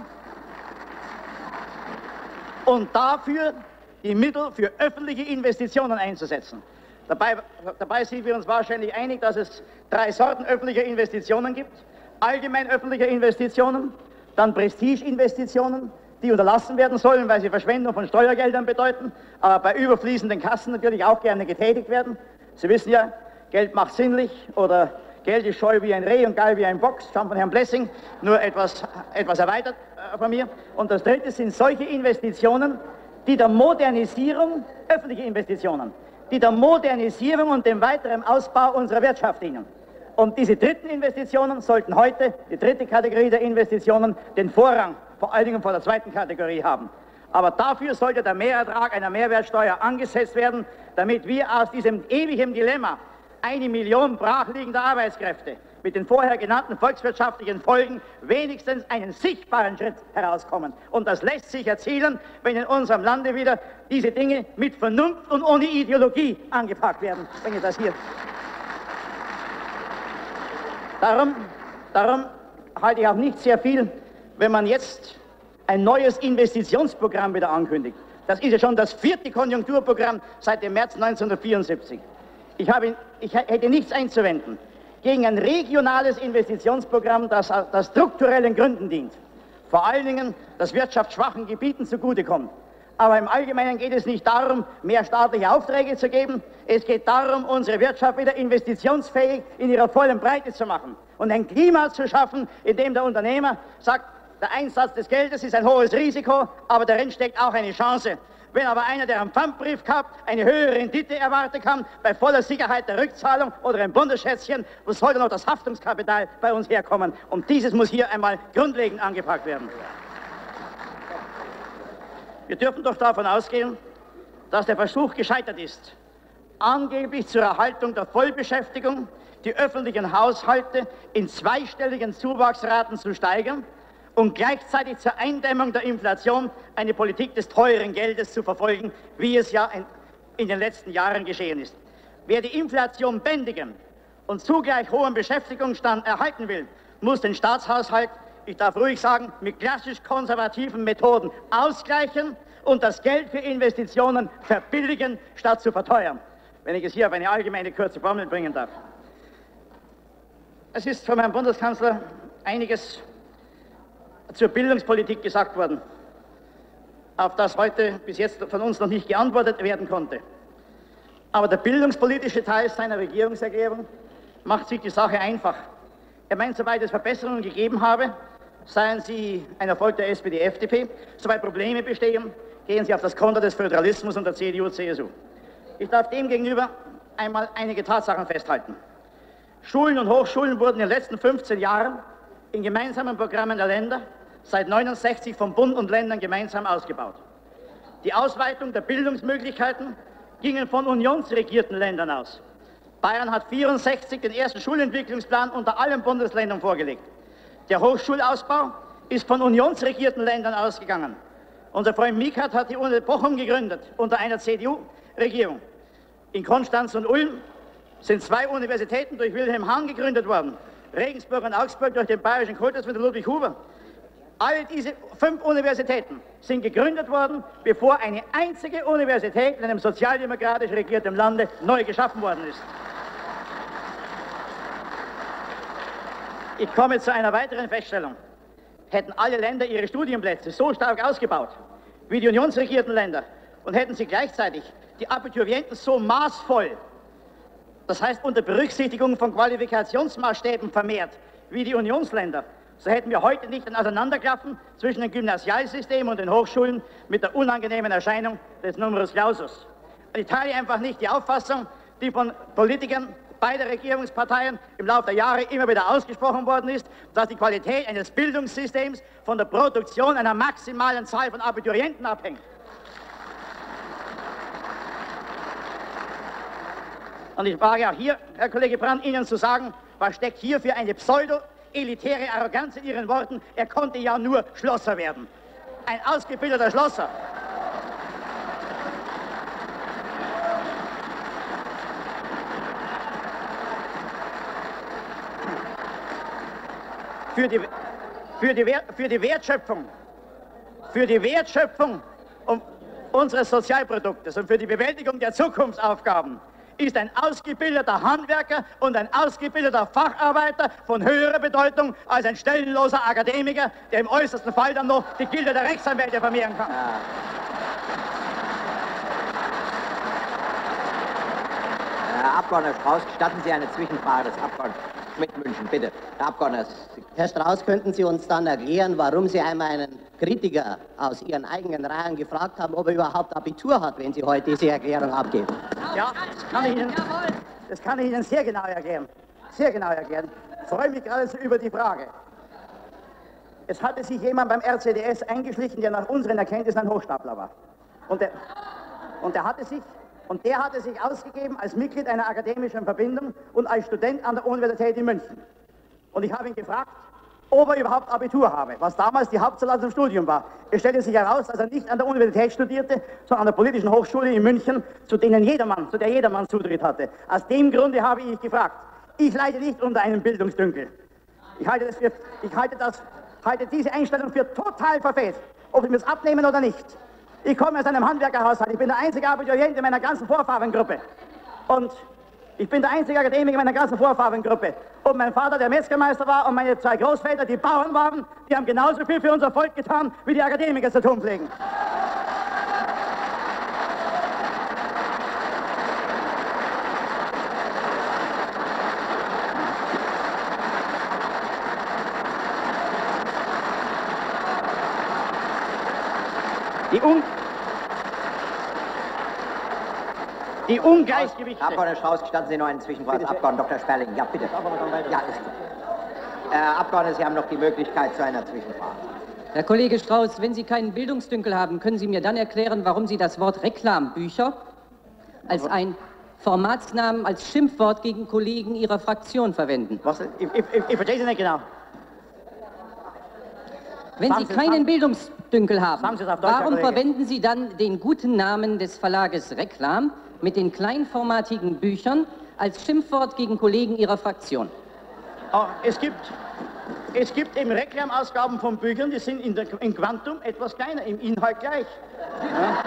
und dafür die Mittel für öffentliche Investitionen einzusetzen. Dabei, dabei sind wir uns wahrscheinlich einig, dass es drei Sorten öffentlicher Investitionen gibt. Allgemein öffentliche Investitionen, dann Prestigeinvestitionen, die unterlassen werden sollen, weil sie Verschwendung von Steuergeldern bedeuten, aber bei überfließenden Kassen natürlich auch gerne getätigt werden. Sie wissen ja, Geld macht sinnlich oder Geld ist scheu wie ein Reh und geil wie ein Box, stammt von Herrn Blessing, nur etwas, etwas erweitert äh, von mir. Und das dritte sind solche Investitionen, die der Modernisierung, öffentliche Investitionen, die der Modernisierung und dem weiteren Ausbau unserer Wirtschaft dienen. Und diese dritten Investitionen sollten heute, die dritte Kategorie der Investitionen, den Vorrang, vor allen Dingen vor der zweiten Kategorie haben. Aber dafür sollte der Mehrertrag einer Mehrwertsteuer angesetzt werden, damit wir aus diesem ewigen Dilemma, eine Million brachliegender Arbeitskräfte, mit den vorher genannten volkswirtschaftlichen Folgen wenigstens einen sichtbaren Schritt herauskommen. Und das lässt sich erzielen, wenn in unserem Lande wieder diese Dinge mit Vernunft und ohne Ideologie angepackt werden. Wenn ich das hier... Darum, darum halte ich auch nicht sehr viel, wenn man jetzt ein neues Investitionsprogramm wieder ankündigt. Das ist ja schon das vierte Konjunkturprogramm seit dem März neunzehnhundertvierundsiebzig. Ich, habe, ich hätte nichts einzuwenden gegen ein regionales Investitionsprogramm, das, das strukturellen Gründen dient. Vor allen Dingen, das wirtschaftsschwachen Gebieten zugutekommt. Aber im Allgemeinen geht es nicht darum, mehr staatliche Aufträge zu geben. Es geht darum, unsere Wirtschaft wieder investitionsfähig in ihrer vollen Breite zu machen und ein Klima zu schaffen, in dem der Unternehmer sagt, der Einsatz des Geldes ist ein hohes Risiko, aber darin steckt auch eine Chance. Wenn aber einer, der einen Pfandbrief gehabt, eine höhere Rendite erwarten kann, bei voller Sicherheit der Rückzahlung oder ein Bundesschätzchen, wo soll dann noch das Haftungskapital bei uns herkommen? Und dieses muss hier einmal grundlegend angepackt werden. Wir dürfen doch davon ausgehen, dass der Versuch gescheitert ist, angeblich zur Erhaltung der Vollbeschäftigung die öffentlichen Haushalte in zweistelligen Zuwachsraten zu steigern und gleichzeitig zur Eindämmung der Inflation eine Politik des teuren Geldes zu verfolgen, wie es ja in, in den letzten Jahren geschehen ist. Wer die Inflation bändigen und zugleich hohen Beschäftigungsstand erhalten will, muss den Staatshaushalt, ich darf ruhig sagen, mit klassisch konservativen Methoden ausgleichen und das Geld für Investitionen verbilligen, statt zu verteuern. Wenn ich es hier auf eine allgemeine kurze Formel bringen darf. Es ist von Herrn Bundeskanzler einiges zur Bildungspolitik gesagt worden, auf das heute bis jetzt von uns noch nicht geantwortet werden konnte. Aber der bildungspolitische Teil seiner Regierungserklärung macht sich die Sache einfach. Er meint, soweit es Verbesserungen gegeben habe, seien sie ein Erfolg der S P D F D P, soweit Probleme bestehen, gehen sie auf das Konto des Föderalismus und der C D U C S U. Ich darf demgegenüber einmal einige Tatsachen festhalten. Schulen und Hochschulen wurden in den letzten fünfzehn Jahren in gemeinsamen Programmen der Länder seit neunundsechzig von Bund und Ländern gemeinsam ausgebaut. Die Ausweitung der Bildungsmöglichkeiten gingen von unionsregierten Ländern aus. Bayern hat vierundsechzig den ersten Schulentwicklungsplan unter allen Bundesländern vorgelegt. Der Hochschulausbau ist von unionsregierten Ländern ausgegangen. Unser Freund Mikat hat die Uni Bochum gegründet unter einer C D U-Regierung. In Konstanz und Ulm sind zwei Universitäten durch Wilhelm Hahn gegründet worden. Regensburg und Augsburg durch den bayerischen Kultusminister Ludwig Huber. All diese fünf Universitäten sind gegründet worden, bevor eine einzige Universität in einem sozialdemokratisch regierten Lande neu geschaffen worden ist. Ich komme zu einer weiteren Feststellung. Hätten alle Länder ihre Studienplätze so stark ausgebaut wie die unionsregierten Länder und hätten sie gleichzeitig die Abiturienten so maßvoll, das heißt unter Berücksichtigung von Qualifikationsmaßstäben vermehrt, wie die Unionsländer, so hätten wir heute nicht ein Auseinanderklaffen zwischen dem Gymnasialsystem und den Hochschulen mit der unangenehmen Erscheinung des Numerus Clausus. Und ich teile einfach nicht die Auffassung, die von Politikern beider Regierungsparteien im Laufe der Jahre immer wieder ausgesprochen worden ist, dass die Qualität eines Bildungssystems von der Produktion einer maximalen Zahl von Abiturienten abhängt. Und ich frage auch hier, Herr Kollege Brandt, Ihnen zu sagen, was steckt hier für eine pseudo-elitäre Arroganz in Ihren Worten? Er konnte ja nur Schlosser werden. Ein ausgebildeter Schlosser. Für die, für die, für die Wertschöpfung, für die Wertschöpfung unseres Sozialproduktes und für die Bewältigung der Zukunftsaufgaben ist ein ausgebildeter Handwerker und ein ausgebildeter Facharbeiter von höherer Bedeutung als ein stellenloser Akademiker, der im äußersten Fall dann noch die Gilde der Rechtsanwälte vermehren kann. Ja. Herr Abgeordneter Strauß, gestatten Sie eine Zwischenfrage des Abgeordneten Schmidt-München, bitte. Herr Abgeordneter. Herr Strauß, könnten Sie uns dann erklären, warum Sie einmal einen Kritiker aus Ihren eigenen Reihen gefragt haben, ob er überhaupt Abitur hat, wenn Sie heute diese Erklärung abgeben? Ja, das kann ich Ihnen, das kann ich Ihnen sehr genau erklären. Sehr genau erklären. Ich freue mich geradezu über die Frage. Es hatte sich jemand beim R C D S eingeschlichen, der nach unseren Erkenntnissen ein Hochstapler war. Und der, und der hatte sich Und der hatte sich ausgegeben als Mitglied einer akademischen Verbindung und als Student an der Universität in München. Und ich habe ihn gefragt, ob er überhaupt Abitur habe, was damals die Hauptzulassung im Studium war. Es stellte sich heraus, dass er nicht an der Universität studierte, sondern an der Politischen Hochschule in München, zu denen jedermann, zu der jedermann Zutritt hatte. Aus dem Grunde habe ich gefragt. Ich leide nicht unter einem Bildungsdünkel. Ich halte, das für, ich halte, das, halte diese Einstellung für total verfehlt, ob Sie mir es abnehmen oder nicht. Ich komme aus einem Handwerkerhaushalt. Ich bin der einzige Abiturient in meiner ganzen Vorfahrengruppe. Und ich bin der einzige Akademiker in meiner ganzen Vorfahrengruppe. Und mein Vater, der Metzgermeister war, und meine zwei Großväter, die Bauern waren, die haben genauso viel für unser Volk getan, wie die Akademiker zu tun pflegen. Die, Un die Ungleichgewichte. Herr Abgeordneter Strauß, gestatten Sie noch einen Zwischenfrage, Bitte. Abgeordneter Doktor Sperling. Ja, bitte. Ja, ist gut. Herr Abgeordneter, Sie haben noch die Möglichkeit zu einer Zwischenfrage. Herr Kollege Strauß, wenn Sie keinen Bildungsdünkel haben, können Sie mir dann erklären, warum Sie das Wort Reklambücher als ein Formatsnamen, als Schimpfwort gegen Kollegen Ihrer Fraktion verwenden? Was? Ich, ich, ich, ich verstehe Sie nicht genau. Wenn Sie keinen Bildungsdünkel haben, warum Kollege. verwenden Sie dann den guten Namen des Verlages Reklam mit den kleinformatigen Büchern als Schimpfwort gegen Kollegen Ihrer Fraktion? Oh, es gibt, es gibt eben Reklamausgaben von Büchern, die sind in der, im Quantum etwas kleiner, im Inhalt gleich. Ja.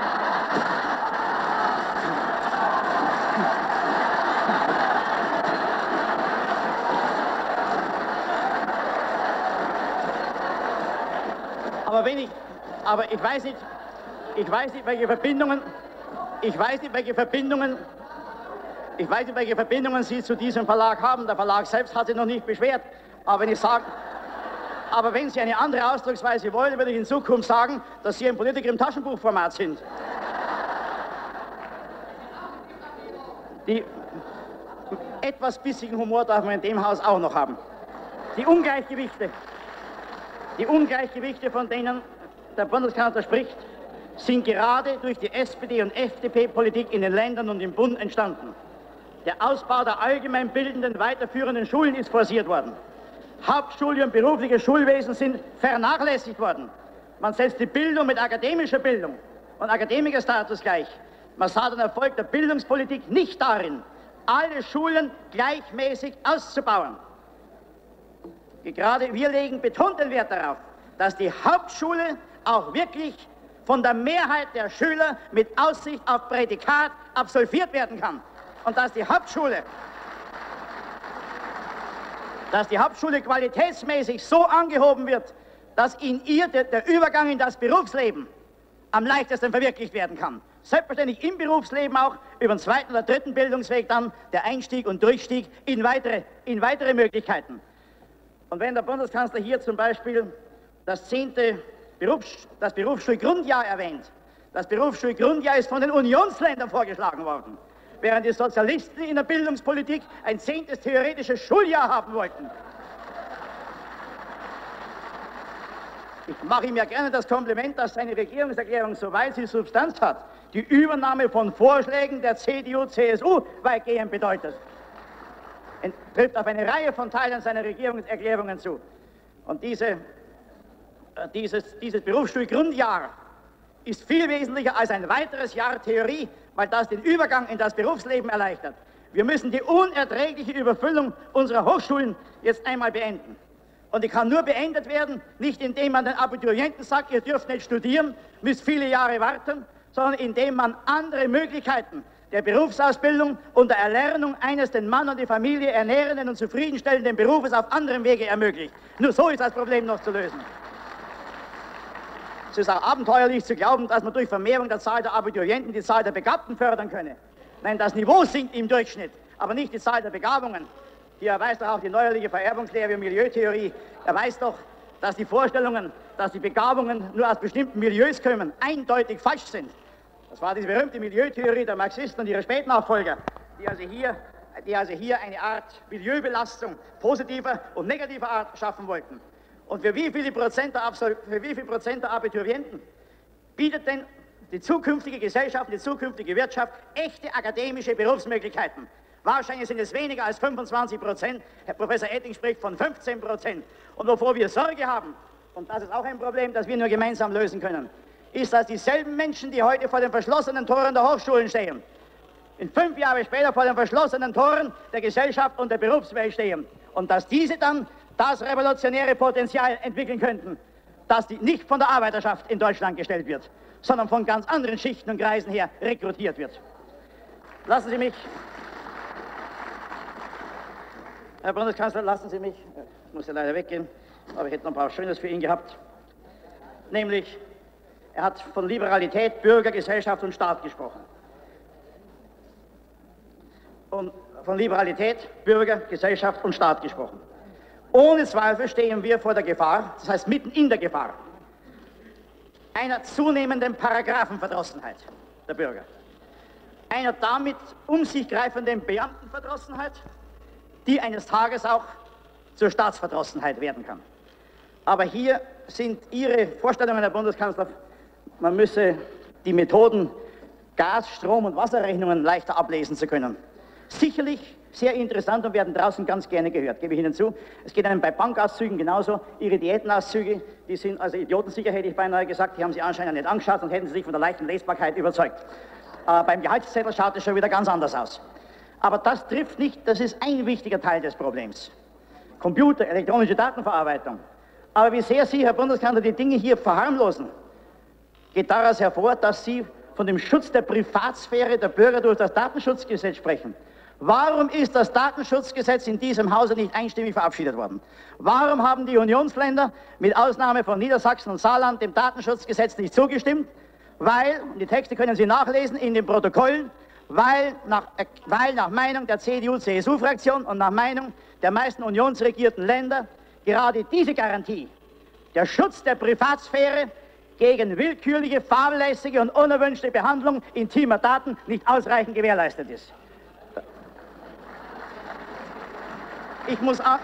Aber wenn ich, aber ich weiß nicht, ich weiß nicht, welche Verbindungen, ich weiß nicht, welche Verbindungen, ich weiß nicht, welche Verbindungen Sie zu diesem Verlag haben. Der Verlag selbst hat sich noch nicht beschwert. Aber wenn ich sage, aber wenn Sie eine andere Ausdrucksweise wollen, würde ich in Zukunft sagen, dass Sie ein Politiker im Taschenbuchformat sind. Die etwas bissigen Humor darf man in dem Haus auch noch haben. Die Ungleichgewichte. Die Ungleichgewichte, von denen der Bundeskanzler spricht, sind gerade durch die S P D- und F D P-Politik in den Ländern und im Bund entstanden. Der Ausbau der allgemeinbildenden, weiterführenden Schulen ist forciert worden. Hauptschule und berufliches Schulwesen sind vernachlässigt worden. Man setzt die Bildung mit akademischer Bildung und Akademikerstatus gleich. Man sah den Erfolg der Bildungspolitik nicht darin, alle Schulen gleichmäßig auszubauen. Gerade wir legen betonten Wert darauf, dass die Hauptschule auch wirklich von der Mehrheit der Schüler mit Aussicht auf Prädikat absolviert werden kann. Und dass die Hauptschule, dass die Hauptschule qualitätsmäßig so angehoben wird, dass in ihr der, der Übergang in das Berufsleben am leichtesten verwirklicht werden kann. Selbstverständlich im Berufsleben auch über den zweiten oder dritten Bildungsweg dann der Einstieg und Durchstieg in weitere, in weitere Möglichkeiten. Und wenn der Bundeskanzler hier zum Beispiel das zehnte Berufs-, das Berufsschulgrundjahr erwähnt, das Berufsschulgrundjahr ist von den Unionsländern vorgeschlagen worden, während die Sozialisten in der Bildungspolitik ein zehntes theoretisches Schuljahr haben wollten. Ich mache ihm ja gerne das Kompliment, dass seine Regierungserklärung, soweit sie Substanz hat, die Übernahme von Vorschlägen der C D U C S U weitgehend bedeutet. Er trifft auf eine Reihe von Teilen seiner Regierungserklärungen zu. Und diese, äh, dieses, dieses Berufsschulgrundjahr ist viel wesentlicher als ein weiteres Jahr Theorie, weil das den Übergang in das Berufsleben erleichtert. Wir müssen die unerträgliche Überfüllung unserer Hochschulen jetzt einmal beenden. Und die kann nur beendet werden, nicht indem man den Abiturienten sagt, ihr dürft nicht studieren, müsst viele Jahre warten, sondern indem man andere Möglichkeiten der Berufsausbildung und der Erlernung eines den Mann und die Familie ernährenden und zufriedenstellenden Berufes auf anderem Wege ermöglicht. Nur so ist das Problem noch zu lösen. Es ist auch abenteuerlich zu glauben, dass man durch Vermehrung der Zahl der Abiturienten die Zahl der Begabten fördern könne. Nein, das Niveau sinkt im Durchschnitt, aber nicht die Zahl der Begabungen. Hier erweist doch auch die neuerliche Vererbungslehre und Milieutheorie, erweist doch, dass die Vorstellungen, dass die Begabungen nur aus bestimmten Milieus kommen, eindeutig falsch sind. Das war diese berühmte Milieutheorie der Marxisten und ihrer Spätnachfolger, die also hier, die also hier eine Art Milieubelastung positiver und negativer Art schaffen wollten. Und für wie viele Prozent der, Absol für wie viel Prozent der Abiturienten bietet denn die zukünftige Gesellschaft, die zukünftige Wirtschaft echte akademische Berufsmöglichkeiten? Wahrscheinlich sind es weniger als fünfundzwanzig Prozent. Herr Professor Etting spricht von fünfzehn Prozent. Und wovor wir Sorge haben, und das ist auch ein Problem, das wir nur gemeinsam lösen können, ist, dass dieselben Menschen, die heute vor den verschlossenen Toren der Hochschulen stehen, in fünf Jahre später vor den verschlossenen Toren der Gesellschaft und der Berufswelt stehen. Und dass diese dann das revolutionäre Potenzial entwickeln könnten, dass die nicht von der Arbeiterschaft in Deutschland gestellt wird, sondern von ganz anderen Schichten und Kreisen her rekrutiert wird. Lassen Sie mich, Herr Bundeskanzler, lassen Sie mich, ich muss ja leider weggehen, aber ich hätte noch ein paar Schönes für ihn gehabt, nämlich, er hat von Liberalität, Bürger, Gesellschaft und Staat gesprochen. Und von Liberalität, Bürger, Gesellschaft und Staat gesprochen. Ohne Zweifel stehen wir vor der Gefahr, das heißt mitten in der Gefahr, einer zunehmenden Paragraphenverdrossenheit der Bürger, einer damit um sich greifenden Beamtenverdrossenheit, die eines Tages auch zur Staatsverdrossenheit werden kann. Aber hier sind Ihre Vorstellungen, Herr Bundeskanzler, man müsse die Methoden Gas-, Strom- und Wasserrechnungen leichter ablesen zu können. Sicherlich sehr interessant und werden draußen ganz gerne gehört, gebe ich Ihnen zu. Es geht Ihnen bei Bankauszügen genauso. Ihre Diätenauszüge, die sind also idiotensicher, hätte ich beinahe gesagt, die haben Sie anscheinend nicht angeschaut und hätten Sie sich von der leichten Lesbarkeit überzeugt. Äh, beim Gehaltszettel schaut es schon wieder ganz anders aus. Aber das trifft nicht, das ist ein wichtiger Teil des Problems. Computer, elektronische Datenverarbeitung. Aber wie sehr Sie, Herr Bundeskanzler, die Dinge hier verharmlosen, geht daraus hervor, dass Sie von dem Schutz der Privatsphäre der Bürger durch das Datenschutzgesetz sprechen. Warum ist das Datenschutzgesetz in diesem Hause nicht einstimmig verabschiedet worden? Warum haben die Unionsländer mit Ausnahme von Niedersachsen und Saarland dem Datenschutzgesetz nicht zugestimmt? Weil, die Texte können Sie nachlesen in den Protokollen, weil nach, äh, weil nach Meinung der C D U C S U-Fraktion und nach Meinung der meisten unionsregierten Länder gerade diese Garantie, der Schutz der Privatsphäre gegen willkürliche, fahrlässige und unerwünschte Behandlung intimer Daten nicht ausreichend gewährleistet ist. Ich muss auch,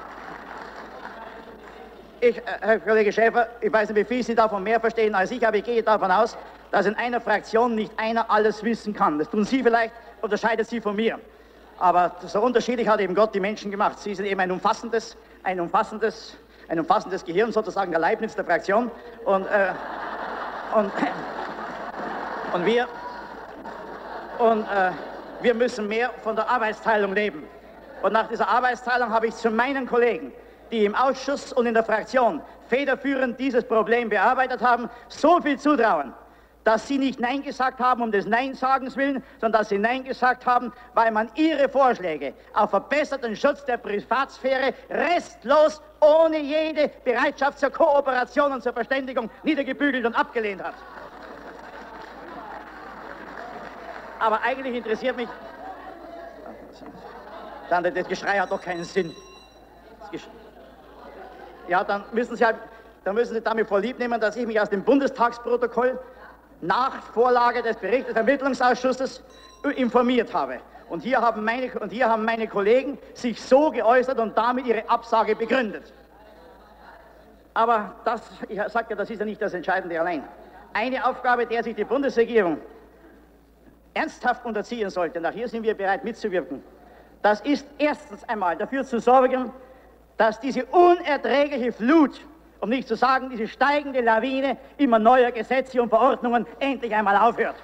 ich, Herr Kollege Schäfer, ich weiß nicht, wie viel Sie davon mehr verstehen als ich, aber ich gehe davon aus, dass in einer Fraktion nicht einer alles wissen kann. Das tun Sie vielleicht, unterscheidet Sie von mir. Aber so unterschiedlich hat eben Gott die Menschen gemacht. Sie sind eben ein umfassendes, ein umfassendes, ein umfassendes Gehirn, sozusagen der Leibniz der Fraktion. Und, äh, und, und wir, und, äh, wir müssen mehr von der Arbeitsteilung leben. Und nach dieser Arbeitsteilung habe ich zu meinen Kollegen, die im Ausschuss und in der Fraktion federführend dieses Problem bearbeitet haben, so viel zutrauen, dass sie nicht Nein gesagt haben um des Neinsagens willen, sondern dass sie Nein gesagt haben, weil man ihre Vorschläge auf verbesserten Schutz der Privatsphäre restlos, ohne jede Bereitschaft zur Kooperation und zur Verständigung niedergebügelt und abgelehnt hat. Aber eigentlich interessiert mich, dann, das Geschrei hat doch keinen Sinn. Ja, dann müssen Sie halt, dann müssen Sie damit vorlieb nehmen, dass ich mich aus dem Bundestagsprotokoll nach Vorlage des Berichts des Ermittlungsausschusses informiert habe. Und hier haben meine, und hier haben meine Kollegen sich so geäußert und damit ihre Absage begründet. Aber das, ich sage ja, das ist ja nicht das Entscheidende allein. Eine Aufgabe, der sich die Bundesregierung ernsthaft unterziehen sollte, und auch hier sind wir bereit mitzuwirken, das ist erstens einmal dafür zu sorgen, dass diese unerträgliche Flut, um nicht zu sagen, diese steigende Lawine immer neuer Gesetze und Verordnungen endlich einmal aufhört.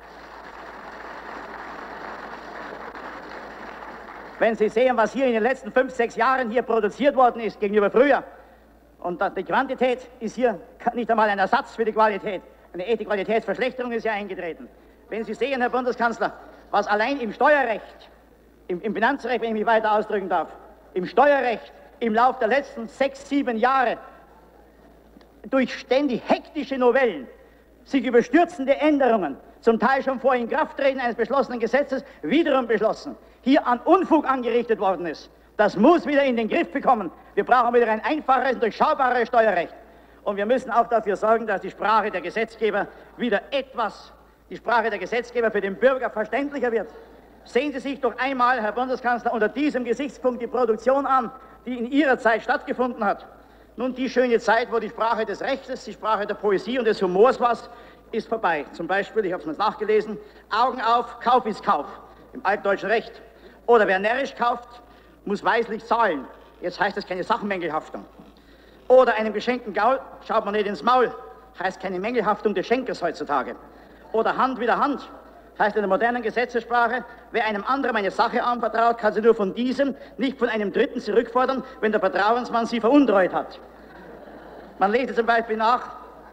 Wenn Sie sehen, was hier in den letzten fünf, sechs Jahren hier produziert worden ist gegenüber früher, und die Quantität ist hier nicht einmal ein Ersatz für die Qualität, eine echte Qualitätsverschlechterung ist ja eingetreten. Wenn Sie sehen, Herr Bundeskanzler, was allein im Steuerrecht, im, im Finanzrecht, wenn ich mich weiter ausdrücken darf, im Steuerrecht im Laufe der letzten sechs, sieben Jahre durch ständig hektische Novellen, sich überstürzende Änderungen, zum Teil schon vor Inkrafttreten eines beschlossenen Gesetzes, wiederum beschlossen, hier an Unfug angerichtet worden ist. Das muss wieder in den Griff bekommen. Wir brauchen wieder ein einfaches, durchschaubares Steuerrecht. Und wir müssen auch dafür sorgen, dass die Sprache der Gesetzgeber wieder etwas, die Sprache der Gesetzgeber für den Bürger verständlicher wird. Sehen Sie sich doch einmal, Herr Bundeskanzler, unter diesem Gesichtspunkt die Produktion an, die in Ihrer Zeit stattgefunden hat. Nun, die schöne Zeit, wo die Sprache des Rechtes, die Sprache der Poesie und des Humors war, ist vorbei. Zum Beispiel, ich habe es mal nachgelesen, Augen auf, Kauf ist Kauf, im altdeutschen Recht. Oder wer närrisch kauft, muss weislich zahlen. Jetzt heißt es keine Sachmängelhaftung. Oder einem geschenkten Gaul schaut man nicht ins Maul, heißt keine Mängelhaftung des Schenkers heutzutage. Oder Hand wieder Hand, heißt in der modernen Gesetzessprache, wer einem anderen eine Sache anvertraut, kann sie nur von diesem, nicht von einem Dritten zurückfordern, wenn der Vertrauensmann sie veruntreut hat. Man lese zum Beispiel nach,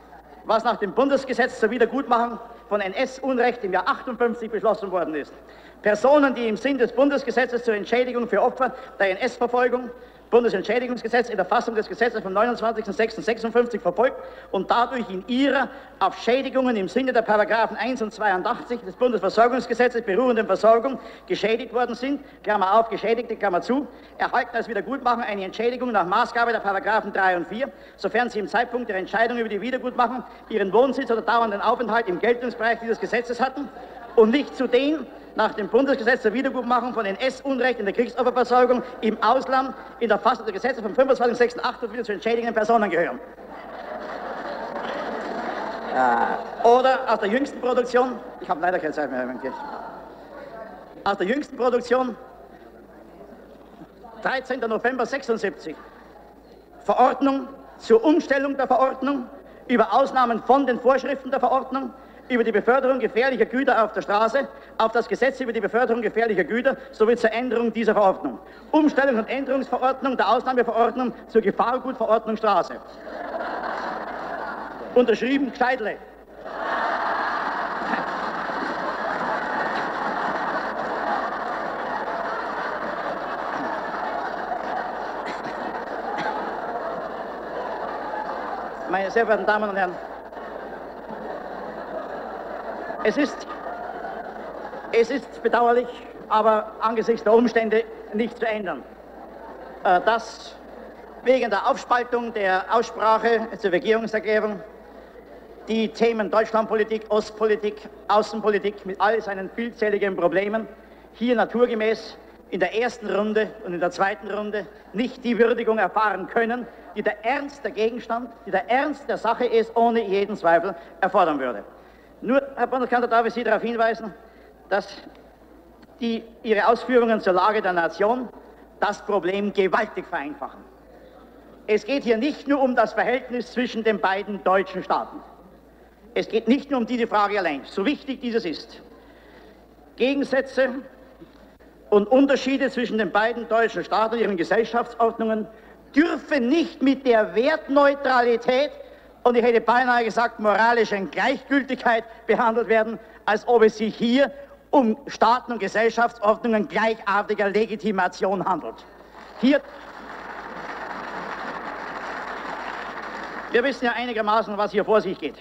was nach dem Bundesgesetz zur Wiedergutmachung von N S-Unrecht im Jahr achtundfünfzig beschlossen worden ist. Personen, die im Sinn des Bundesgesetzes zur Entschädigung für Opfer der N S-Verfolgung, Bundesentschädigungsgesetz in der Fassung des Gesetzes vom neunundzwanzigsten sechsten sechsundfünfzig verfolgt und dadurch in ihrer auf Schädigungen im Sinne der Paragraphen eins und zweiundachtzig des Bundesversorgungsgesetzes beruhenden Versorgung geschädigt worden sind, Klammer auf, Geschädigte, Klammer zu, erhalten als Wiedergutmachung eine Entschädigung nach Maßgabe der Paragraphen drei und vier, sofern sie im Zeitpunkt der Entscheidung über die Wiedergutmachung ihren Wohnsitz oder dauernden Aufenthalt im Geltungsbereich dieses Gesetzes hatten und nicht zu den nach dem Bundesgesetz zur Wiedergutmachung von N S-Unrecht in der Kriegsopferversorgung im Ausland in der Fassung der Gesetze vom fünfundzwanzigsten sechsten achtundfünfzig zu entschädigenden Personen gehören. Oder aus der jüngsten Produktion, ich habe leider keine Zeit mehr, aus der jüngsten Produktion, dreizehnten November sechsundsiebzig, Verordnung zur Umstellung der Verordnung über Ausnahmen von den Vorschriften der Verordnung über die Beförderung gefährlicher Güter auf der Straße, auf das Gesetz über die Beförderung gefährlicher Güter sowie zur Änderung dieser Verordnung. Umstellung und Änderungsverordnung der Ausnahmeverordnung zur Gefahrgutverordnung Straße. Unterschrieben Gscheidle. Meine sehr verehrten Damen und Herren, Es ist, es ist bedauerlich, aber angesichts der Umstände nicht zu ändern, dass wegen der Aufspaltung der Aussprache zur Regierungserklärung die Themen Deutschlandpolitik, Ostpolitik, Außenpolitik mit all seinen vielzähligen Problemen hier naturgemäß in der ersten Runde und in der zweiten Runde nicht die Würdigung erfahren können, die der Ernst der Gegenstand, die der Ernst der Sache ist, ohne jeden Zweifel erfordern würde. Nur, Herr Bundeskanzler, darf ich Sie darauf hinweisen, dass die, Ihre Ausführungen zur Lage der Nation das Problem gewaltig vereinfachen. Es geht hier nicht nur um das Verhältnis zwischen den beiden deutschen Staaten. Es geht nicht nur um diese Frage allein, so wichtig dieses ist. Gegensätze und Unterschiede zwischen den beiden deutschen Staaten und ihren Gesellschaftsordnungen dürfen nicht mit der Wertneutralität und ich hätte beinahe gesagt, moralischen Gleichgültigkeit behandelt werden, als ob es sich hier um Staaten und Gesellschaftsordnungen gleichartiger Legitimation handelt. Hier, wir wissen ja einigermaßen, was hier vor sich geht.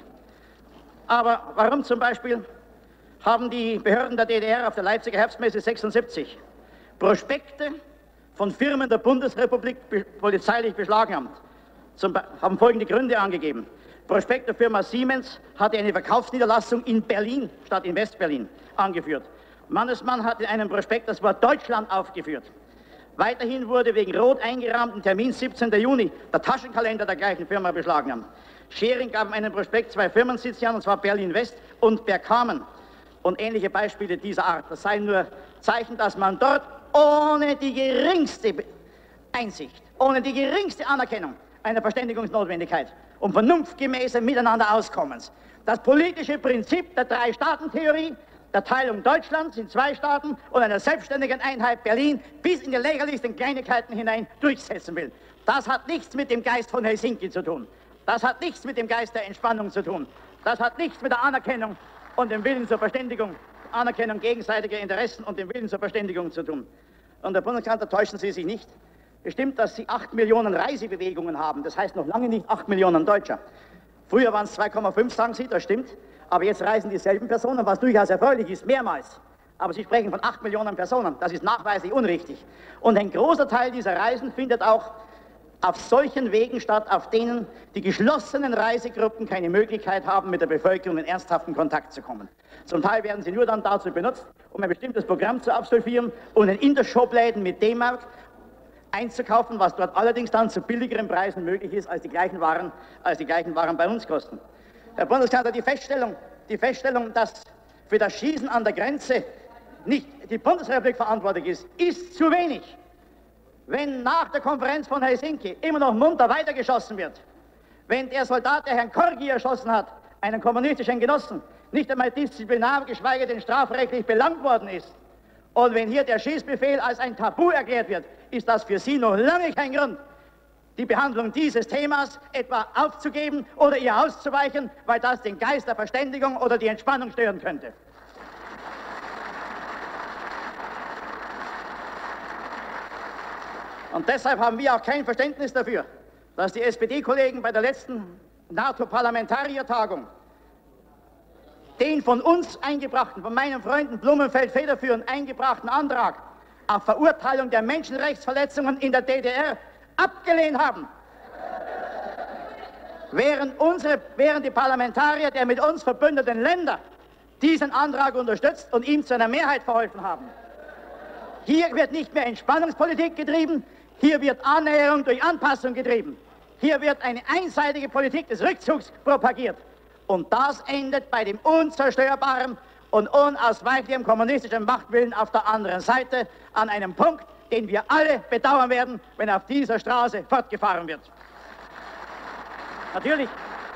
Aber warum zum Beispiel haben die Behörden der D D R auf der Leipziger Herbstmesse sechsundsiebzig Prospekte von Firmen der Bundesrepublik polizeilich beschlagnahmt? Zum, haben folgende Gründe angegeben. Prospekt der Firma Siemens hatte eine Verkaufsniederlassung in Berlin statt in Westberlin angeführt. Mannesmann hat in einem Prospekt das Wort Deutschland aufgeführt. Weiterhin wurde wegen rot eingerahmten Termin siebzehnten Juni der Taschenkalender der gleichen Firma beschlagnahmt. Schering gab in einem Prospekt zwei Firmensitze an, und zwar Berlin-West und Bergkamen. Und ähnliche Beispiele dieser Art. Das seien nur Zeichen, dass man dort ohne die geringste Einsicht, ohne die geringste Anerkennung einer Verständigungsnotwendigkeit und vernunftgemäßen Miteinanderaauskommens das politische Prinzip der Drei-Staaten-Theorie, der Teilung Deutschlands in zwei Staaten und einer selbstständigen Einheit Berlin bis in die lächerlichsten Kleinigkeiten hinein durchsetzen will. Das hat nichts mit dem Geist von Helsinki zu tun. Das hat nichts mit dem Geist der Entspannung zu tun. Das hat nichts mit der Anerkennung und dem Willen zur Verständigung, Anerkennung gegenseitiger Interessen und dem Willen zur Verständigung zu tun. Und Herr Bundeskanzler, täuschen Sie sich nicht. Es stimmt, dass Sie acht Millionen Reisebewegungen haben. Das heißt noch lange nicht acht Millionen Deutscher. Früher waren es zwei Komma fünf, sagen Sie, das stimmt. Aber jetzt reisen dieselben Personen, was durchaus erfreulich ist, mehrmals. Aber Sie sprechen von acht Millionen Personen. Das ist nachweislich unrichtig. Und ein großer Teil dieser Reisen findet auch auf solchen Wegen statt, auf denen die geschlossenen Reisegruppen keine Möglichkeit haben, mit der Bevölkerung in ernsthaften Kontakt zu kommen. Zum Teil werden sie nur dann dazu benutzt, um ein bestimmtes Programm zu absolvieren und in Intershop-Läden mit D-Mark einzukaufen, was dort allerdings dann zu billigeren Preisen möglich ist, als die gleichen Waren, als die gleichen Waren bei uns kosten. Herr Bundeskanzler, die Feststellung, die Feststellung, dass für das Schießen an der Grenze nicht die Bundesrepublik verantwortlich ist, ist zu wenig. Wenn nach der Konferenz von Helsinki immer noch munter weitergeschossen wird, wenn der Soldat, der Herrn Korgi erschossen hat, einen kommunistischen Genossen, nicht einmal disziplinar, geschweige denn strafrechtlich belangt worden ist, und wenn hier der Schießbefehl als ein Tabu erklärt wird, ist das für Sie noch lange kein Grund, die Behandlung dieses Themas etwa aufzugeben oder ihr auszuweichen, weil das den Geist der Verständigung oder die Entspannung stören könnte. Und deshalb haben wir auch kein Verständnis dafür, dass die S P D-Kollegen bei der letzten NATO-Parlamentariertagung den von uns eingebrachten, von meinen Freunden Blumenfeld federführend eingebrachten Antrag auf Verurteilung der Menschenrechtsverletzungen in der D D R abgelehnt haben. Während, unsere, während die Parlamentarier der mit uns verbündeten Länder diesen Antrag unterstützt und ihm zu einer Mehrheit verholfen haben. Hier wird nicht mehr Entspannungspolitik getrieben, hier wird Annäherung durch Anpassung getrieben. Hier wird eine einseitige Politik des Rückzugs propagiert. Und das endet bei dem unzerstörbaren und unausweichlichen kommunistischen Machtwillen auf der anderen Seite an einem Punkt, den wir alle bedauern werden, wenn auf dieser Straße fortgefahren wird. Natürlich.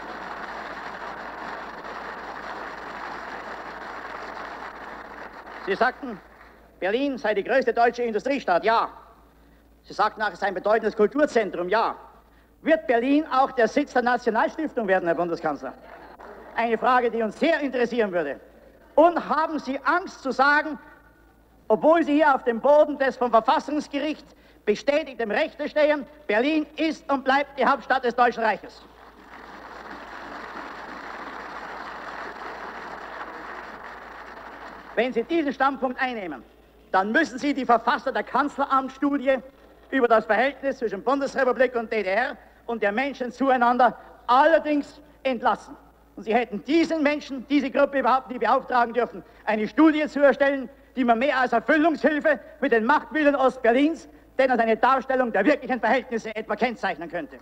Sie sagten, Berlin sei die größte deutsche Industriestadt, ja. Sie sagten auch, es sei ein bedeutendes Kulturzentrum, ja. Wird Berlin auch der Sitz der Nationalstiftung werden, Herr Bundeskanzler? Eine Frage, die uns sehr interessieren würde. Und haben Sie Angst zu sagen, obwohl Sie hier auf dem Boden des vom Verfassungsgericht bestätigten Rechtes stehen, Berlin ist und bleibt die Hauptstadt des Deutschen Reiches? Wenn Sie diesen Standpunkt einnehmen, dann müssen Sie die Verfasser der Kanzleramtsstudie über das Verhältnis zwischen Bundesrepublik und D D R und der Menschen zueinander allerdings entlassen. Und Sie hätten diesen Menschen, diese Gruppe überhaupt nie beauftragen dürfen, eine Studie zu erstellen, die man mehr als Erfüllungshilfe für den Machtwillen Ostberlins, denn als eine Darstellung der wirklichen Verhältnisse etwa kennzeichnen könnte.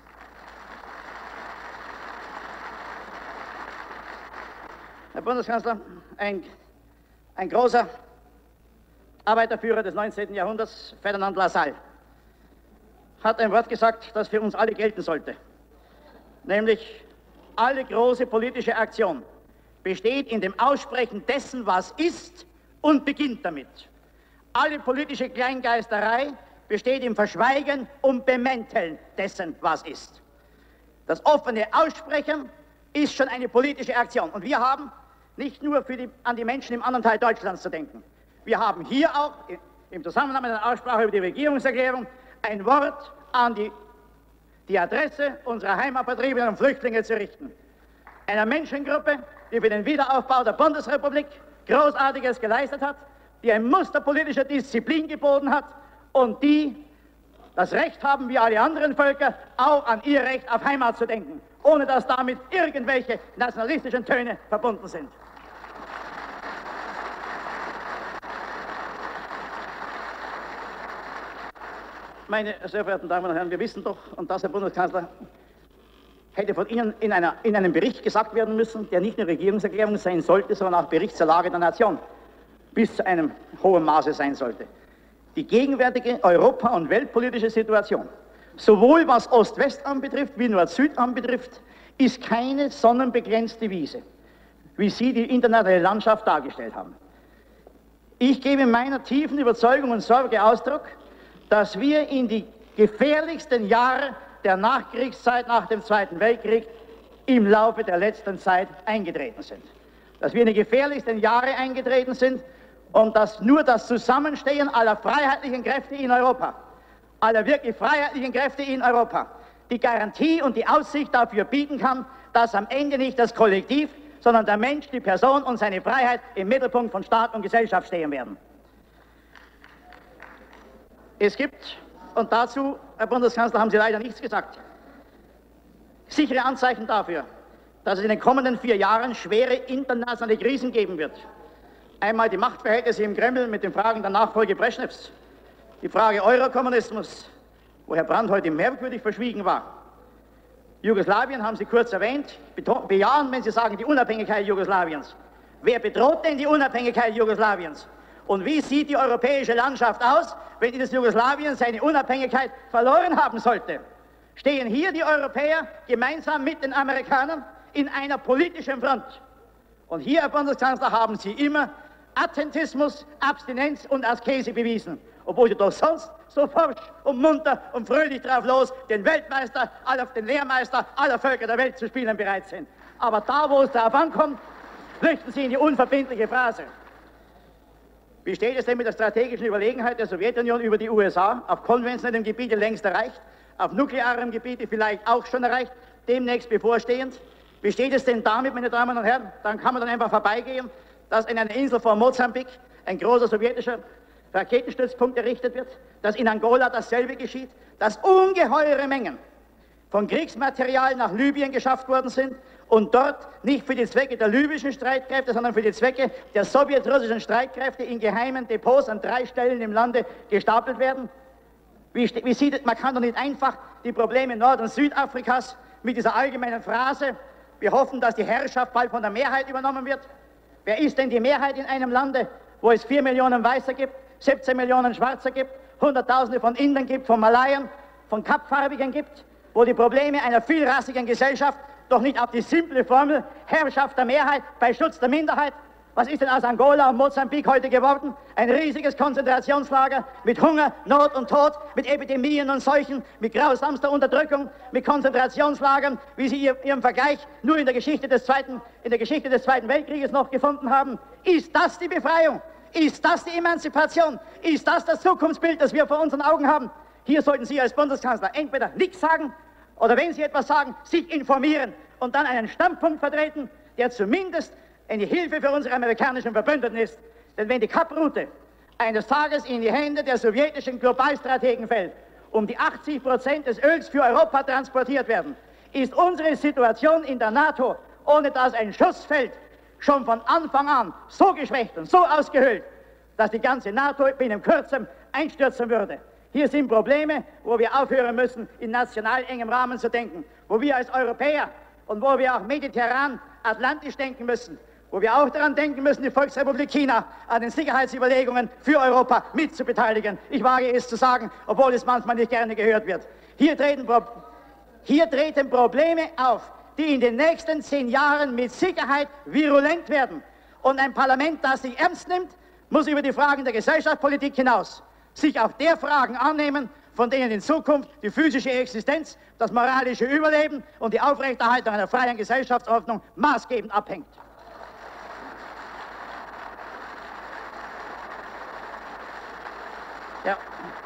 Herr Bundeskanzler, ein, ein großer Arbeiterführer des neunzehnten Jahrhunderts, Ferdinand Lassalle, hat ein Wort gesagt, das für uns alle gelten sollte, nämlich: Alle große politische Aktion besteht in dem Aussprechen dessen, was ist, und beginnt damit. Alle politische Kleingeisterei besteht im Verschweigen und Bemänteln dessen, was ist. Das offene Aussprechen ist schon eine politische Aktion. Und wir haben nicht nur für die, an die Menschen im anderen Teil Deutschlands zu denken. Wir haben hier auch im Zusammenhang mit der Aussprache über die Regierungserklärung ein Wort an die die Adresse unserer Heimatvertriebenen und Flüchtlinge zu richten. Einer Menschengruppe, die für den Wiederaufbau der Bundesrepublik Großartiges geleistet hat, die ein Muster politischer Disziplin geboten hat und die das Recht haben, wie alle anderen Völker, auch an ihr Recht auf Heimat zu denken, ohne dass damit irgendwelche nationalistischen Töne verbunden sind. Meine sehr verehrten Damen und Herren, wir wissen doch, und das, Herr Bundeskanzler, hätte von Ihnen in, einer, in einem Bericht gesagt werden müssen, der nicht nur Regierungserklärung sein sollte, sondern auch Bericht zur Lage der Nation bis zu einem hohen Maße sein sollte. Die gegenwärtige europa- und weltpolitische Situation, sowohl was Ost-West anbetrifft wie Nord-Süd anbetrifft, ist keine sonnenbegrenzte Wiese, wie Sie die internationale Landschaft dargestellt haben. Ich gebe meiner tiefen Überzeugung und Sorge Ausdruck, dass wir in die gefährlichsten Jahre der Nachkriegszeit nach dem Zweiten Weltkrieg im Laufe der letzten Zeit eingetreten sind. Dass wir in die gefährlichsten Jahre eingetreten sind und dass nur das Zusammenstehen aller freiheitlichen Kräfte in Europa, aller wirklich freiheitlichen Kräfte in Europa, die Garantie und die Aussicht dafür bieten kann, dass am Ende nicht das Kollektiv, sondern der Mensch, die Person und seine Freiheit im Mittelpunkt von Staat und Gesellschaft stehen werden. Es gibt, und dazu, Herr Bundeskanzler, haben Sie leider nichts gesagt, sichere Anzeichen dafür, dass es in den kommenden vier Jahren schwere internationale Krisen geben wird. Einmal die Machtverhältnisse im Kreml mit den Fragen der Nachfolge Breschnews, die Frage Eurokommunismus, wo Herr Brandt heute merkwürdig verschwiegen war. Jugoslawien haben Sie kurz erwähnt, bejahen, wenn Sie sagen, die Unabhängigkeit Jugoslawiens. Wer bedroht denn die Unabhängigkeit Jugoslawiens? Und wie sieht die europäische Landschaft aus, wenn dieses Jugoslawien seine Unabhängigkeit verloren haben sollte? Stehen hier die Europäer gemeinsam mit den Amerikanern in einer politischen Front? Und hier, Herr Bundeskanzler, haben Sie immer Attentismus, Abstinenz und Askese bewiesen, obwohl Sie doch sonst so forsch und munter und fröhlich drauf los, den Weltmeister, aller, den Lehrmeister aller Völker der Welt zu spielen bereit sind. Aber da, wo es darauf ankommt, flüchten sie in die unverbindliche Phrase. Wie steht es denn mit der strategischen Überlegenheit der Sowjetunion über die U S A, auf konventionellem Gebiete längst erreicht, auf nuklearem Gebiete vielleicht auch schon erreicht, demnächst bevorstehend? Wie steht es denn damit, meine Damen und Herren? Dann kann man dann einfach vorbeigehen, dass in einer Insel vor Mosambik ein großer sowjetischer Raketenstützpunkt errichtet wird, dass in Angola dasselbe geschieht, dass ungeheure Mengen von Kriegsmaterial nach Libyen geschafft worden sind und dort nicht für die Zwecke der libyschen Streitkräfte, sondern für die Zwecke der sowjetrussischen Streitkräfte in geheimen Depots an drei Stellen im Lande gestapelt werden? Wie, wie sieht es, man kann doch nicht einfach die Probleme Nord- und Südafrikas mit dieser allgemeinen Phrase, wir hoffen, dass die Herrschaft bald von der Mehrheit übernommen wird. Wer ist denn die Mehrheit in einem Lande, wo es vier Millionen Weiße gibt, siebzehn Millionen Schwarze gibt, Hunderttausende von Indern gibt, von Malayen, von Kapfarbigen gibt, wo die Probleme einer vielrassigen Gesellschaft doch nicht auf die simple Formel Herrschaft der Mehrheit bei Schutz der Minderheit. Was ist denn aus Angola und Mosambik heute geworden? Ein riesiges Konzentrationslager mit Hunger, Not und Tod, mit Epidemien und Seuchen, mit grausamster Unterdrückung, mit Konzentrationslagern, wie Sie Ihren Vergleich nur in der Geschichte des Zweiten, in der Geschichte des Zweiten Weltkrieges noch gefunden haben. Ist das die Befreiung? Ist das die Emanzipation? Ist das das Zukunftsbild, das wir vor unseren Augen haben? Hier sollten Sie als Bundeskanzler entweder nichts sagen oder wenn Sie etwas sagen, sich informieren und dann einen Standpunkt vertreten, der zumindest eine Hilfe für unsere amerikanischen Verbündeten ist. Denn wenn die Kap-Route eines Tages in die Hände der sowjetischen Globalstrategen fällt, um die achtzig Prozent des Öls für Europa transportiert werden, ist unsere Situation in der NATO, ohne dass ein Schuss fällt, schon von Anfang an so geschwächt und so ausgehöhlt, dass die ganze NATO binnen kurzem einstürzen würde. Hier sind Probleme, wo wir aufhören müssen, in national engem Rahmen zu denken, wo wir als Europäer und wo wir auch mediterran, atlantisch denken müssen, wo wir auch daran denken müssen, die Volksrepublik China an den Sicherheitsüberlegungen für Europa mitzubeteiligen. Ich wage es zu sagen, obwohl es manchmal nicht gerne gehört wird. Hier treten, Pro hier treten Probleme auf, die in den nächsten zehn Jahren mit Sicherheit virulent werden. Und ein Parlament, das sich ernst nimmt, muss über die Fragen der Gesellschaftspolitik hinaus sich auch der Fragen annehmen, von denen in Zukunft die physische Existenz, das moralische Überleben und die Aufrechterhaltung einer freien Gesellschaftsordnung maßgebend abhängt. Ja.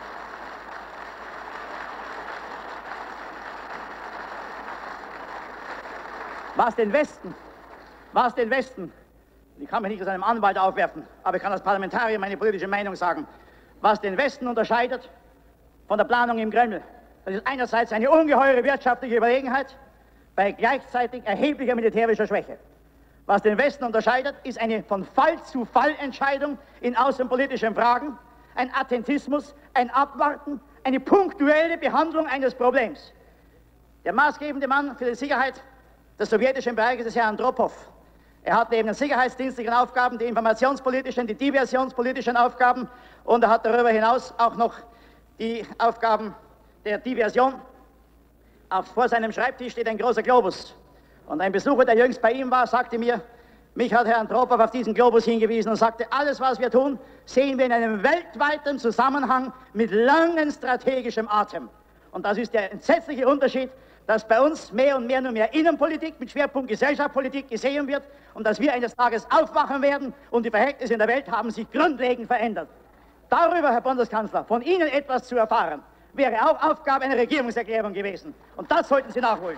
Was den Westen, was den Westen, ich kann mich nicht als einem Anwalt aufwerfen, aber ich kann als Parlamentarier meine politische Meinung sagen, was den Westen unterscheidet von der Planung im Kreml, das ist einerseits eine ungeheure wirtschaftliche Überlegenheit bei gleichzeitig erheblicher militärischer Schwäche. Was den Westen unterscheidet, ist eine von Fall zu Fall Entscheidung in außenpolitischen Fragen, ein Attentismus, ein Abwarten, eine punktuelle Behandlung eines Problems. Der maßgebende Mann für die Sicherheit des sowjetischen Bereiches ist Herr Andropow. Er hat neben den sicherheitsdienstlichen Aufgaben die informationspolitischen, die diversionspolitischen Aufgaben und er hat darüber hinaus auch noch die Aufgaben der Diversion. Auf, vor seinem Schreibtisch steht ein großer Globus. Und ein Besucher, der jüngst bei ihm war, sagte mir, mich hat Herr Andropow auf diesen Globus hingewiesen und sagte, alles, was wir tun, sehen wir in einem weltweiten Zusammenhang mit langem strategischem Atem. Und das ist der entsetzliche Unterschied, dass bei uns mehr und mehr nur mehr Innenpolitik mit Schwerpunkt Gesellschaftspolitik gesehen wird und dass wir eines Tages aufwachen werden und die Verhältnisse in der Welt haben sich grundlegend verändert. Darüber, Herr Bundeskanzler, von Ihnen etwas zu erfahren, wäre auch Aufgabe einer Regierungserklärung gewesen. Und das sollten Sie nachholen.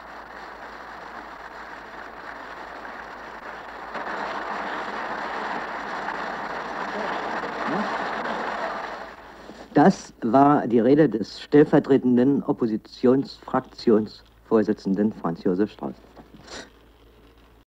Das war die Rede des stellvertretenden Oppositionsfraktionsvorsitzenden Franz Josef Strauß.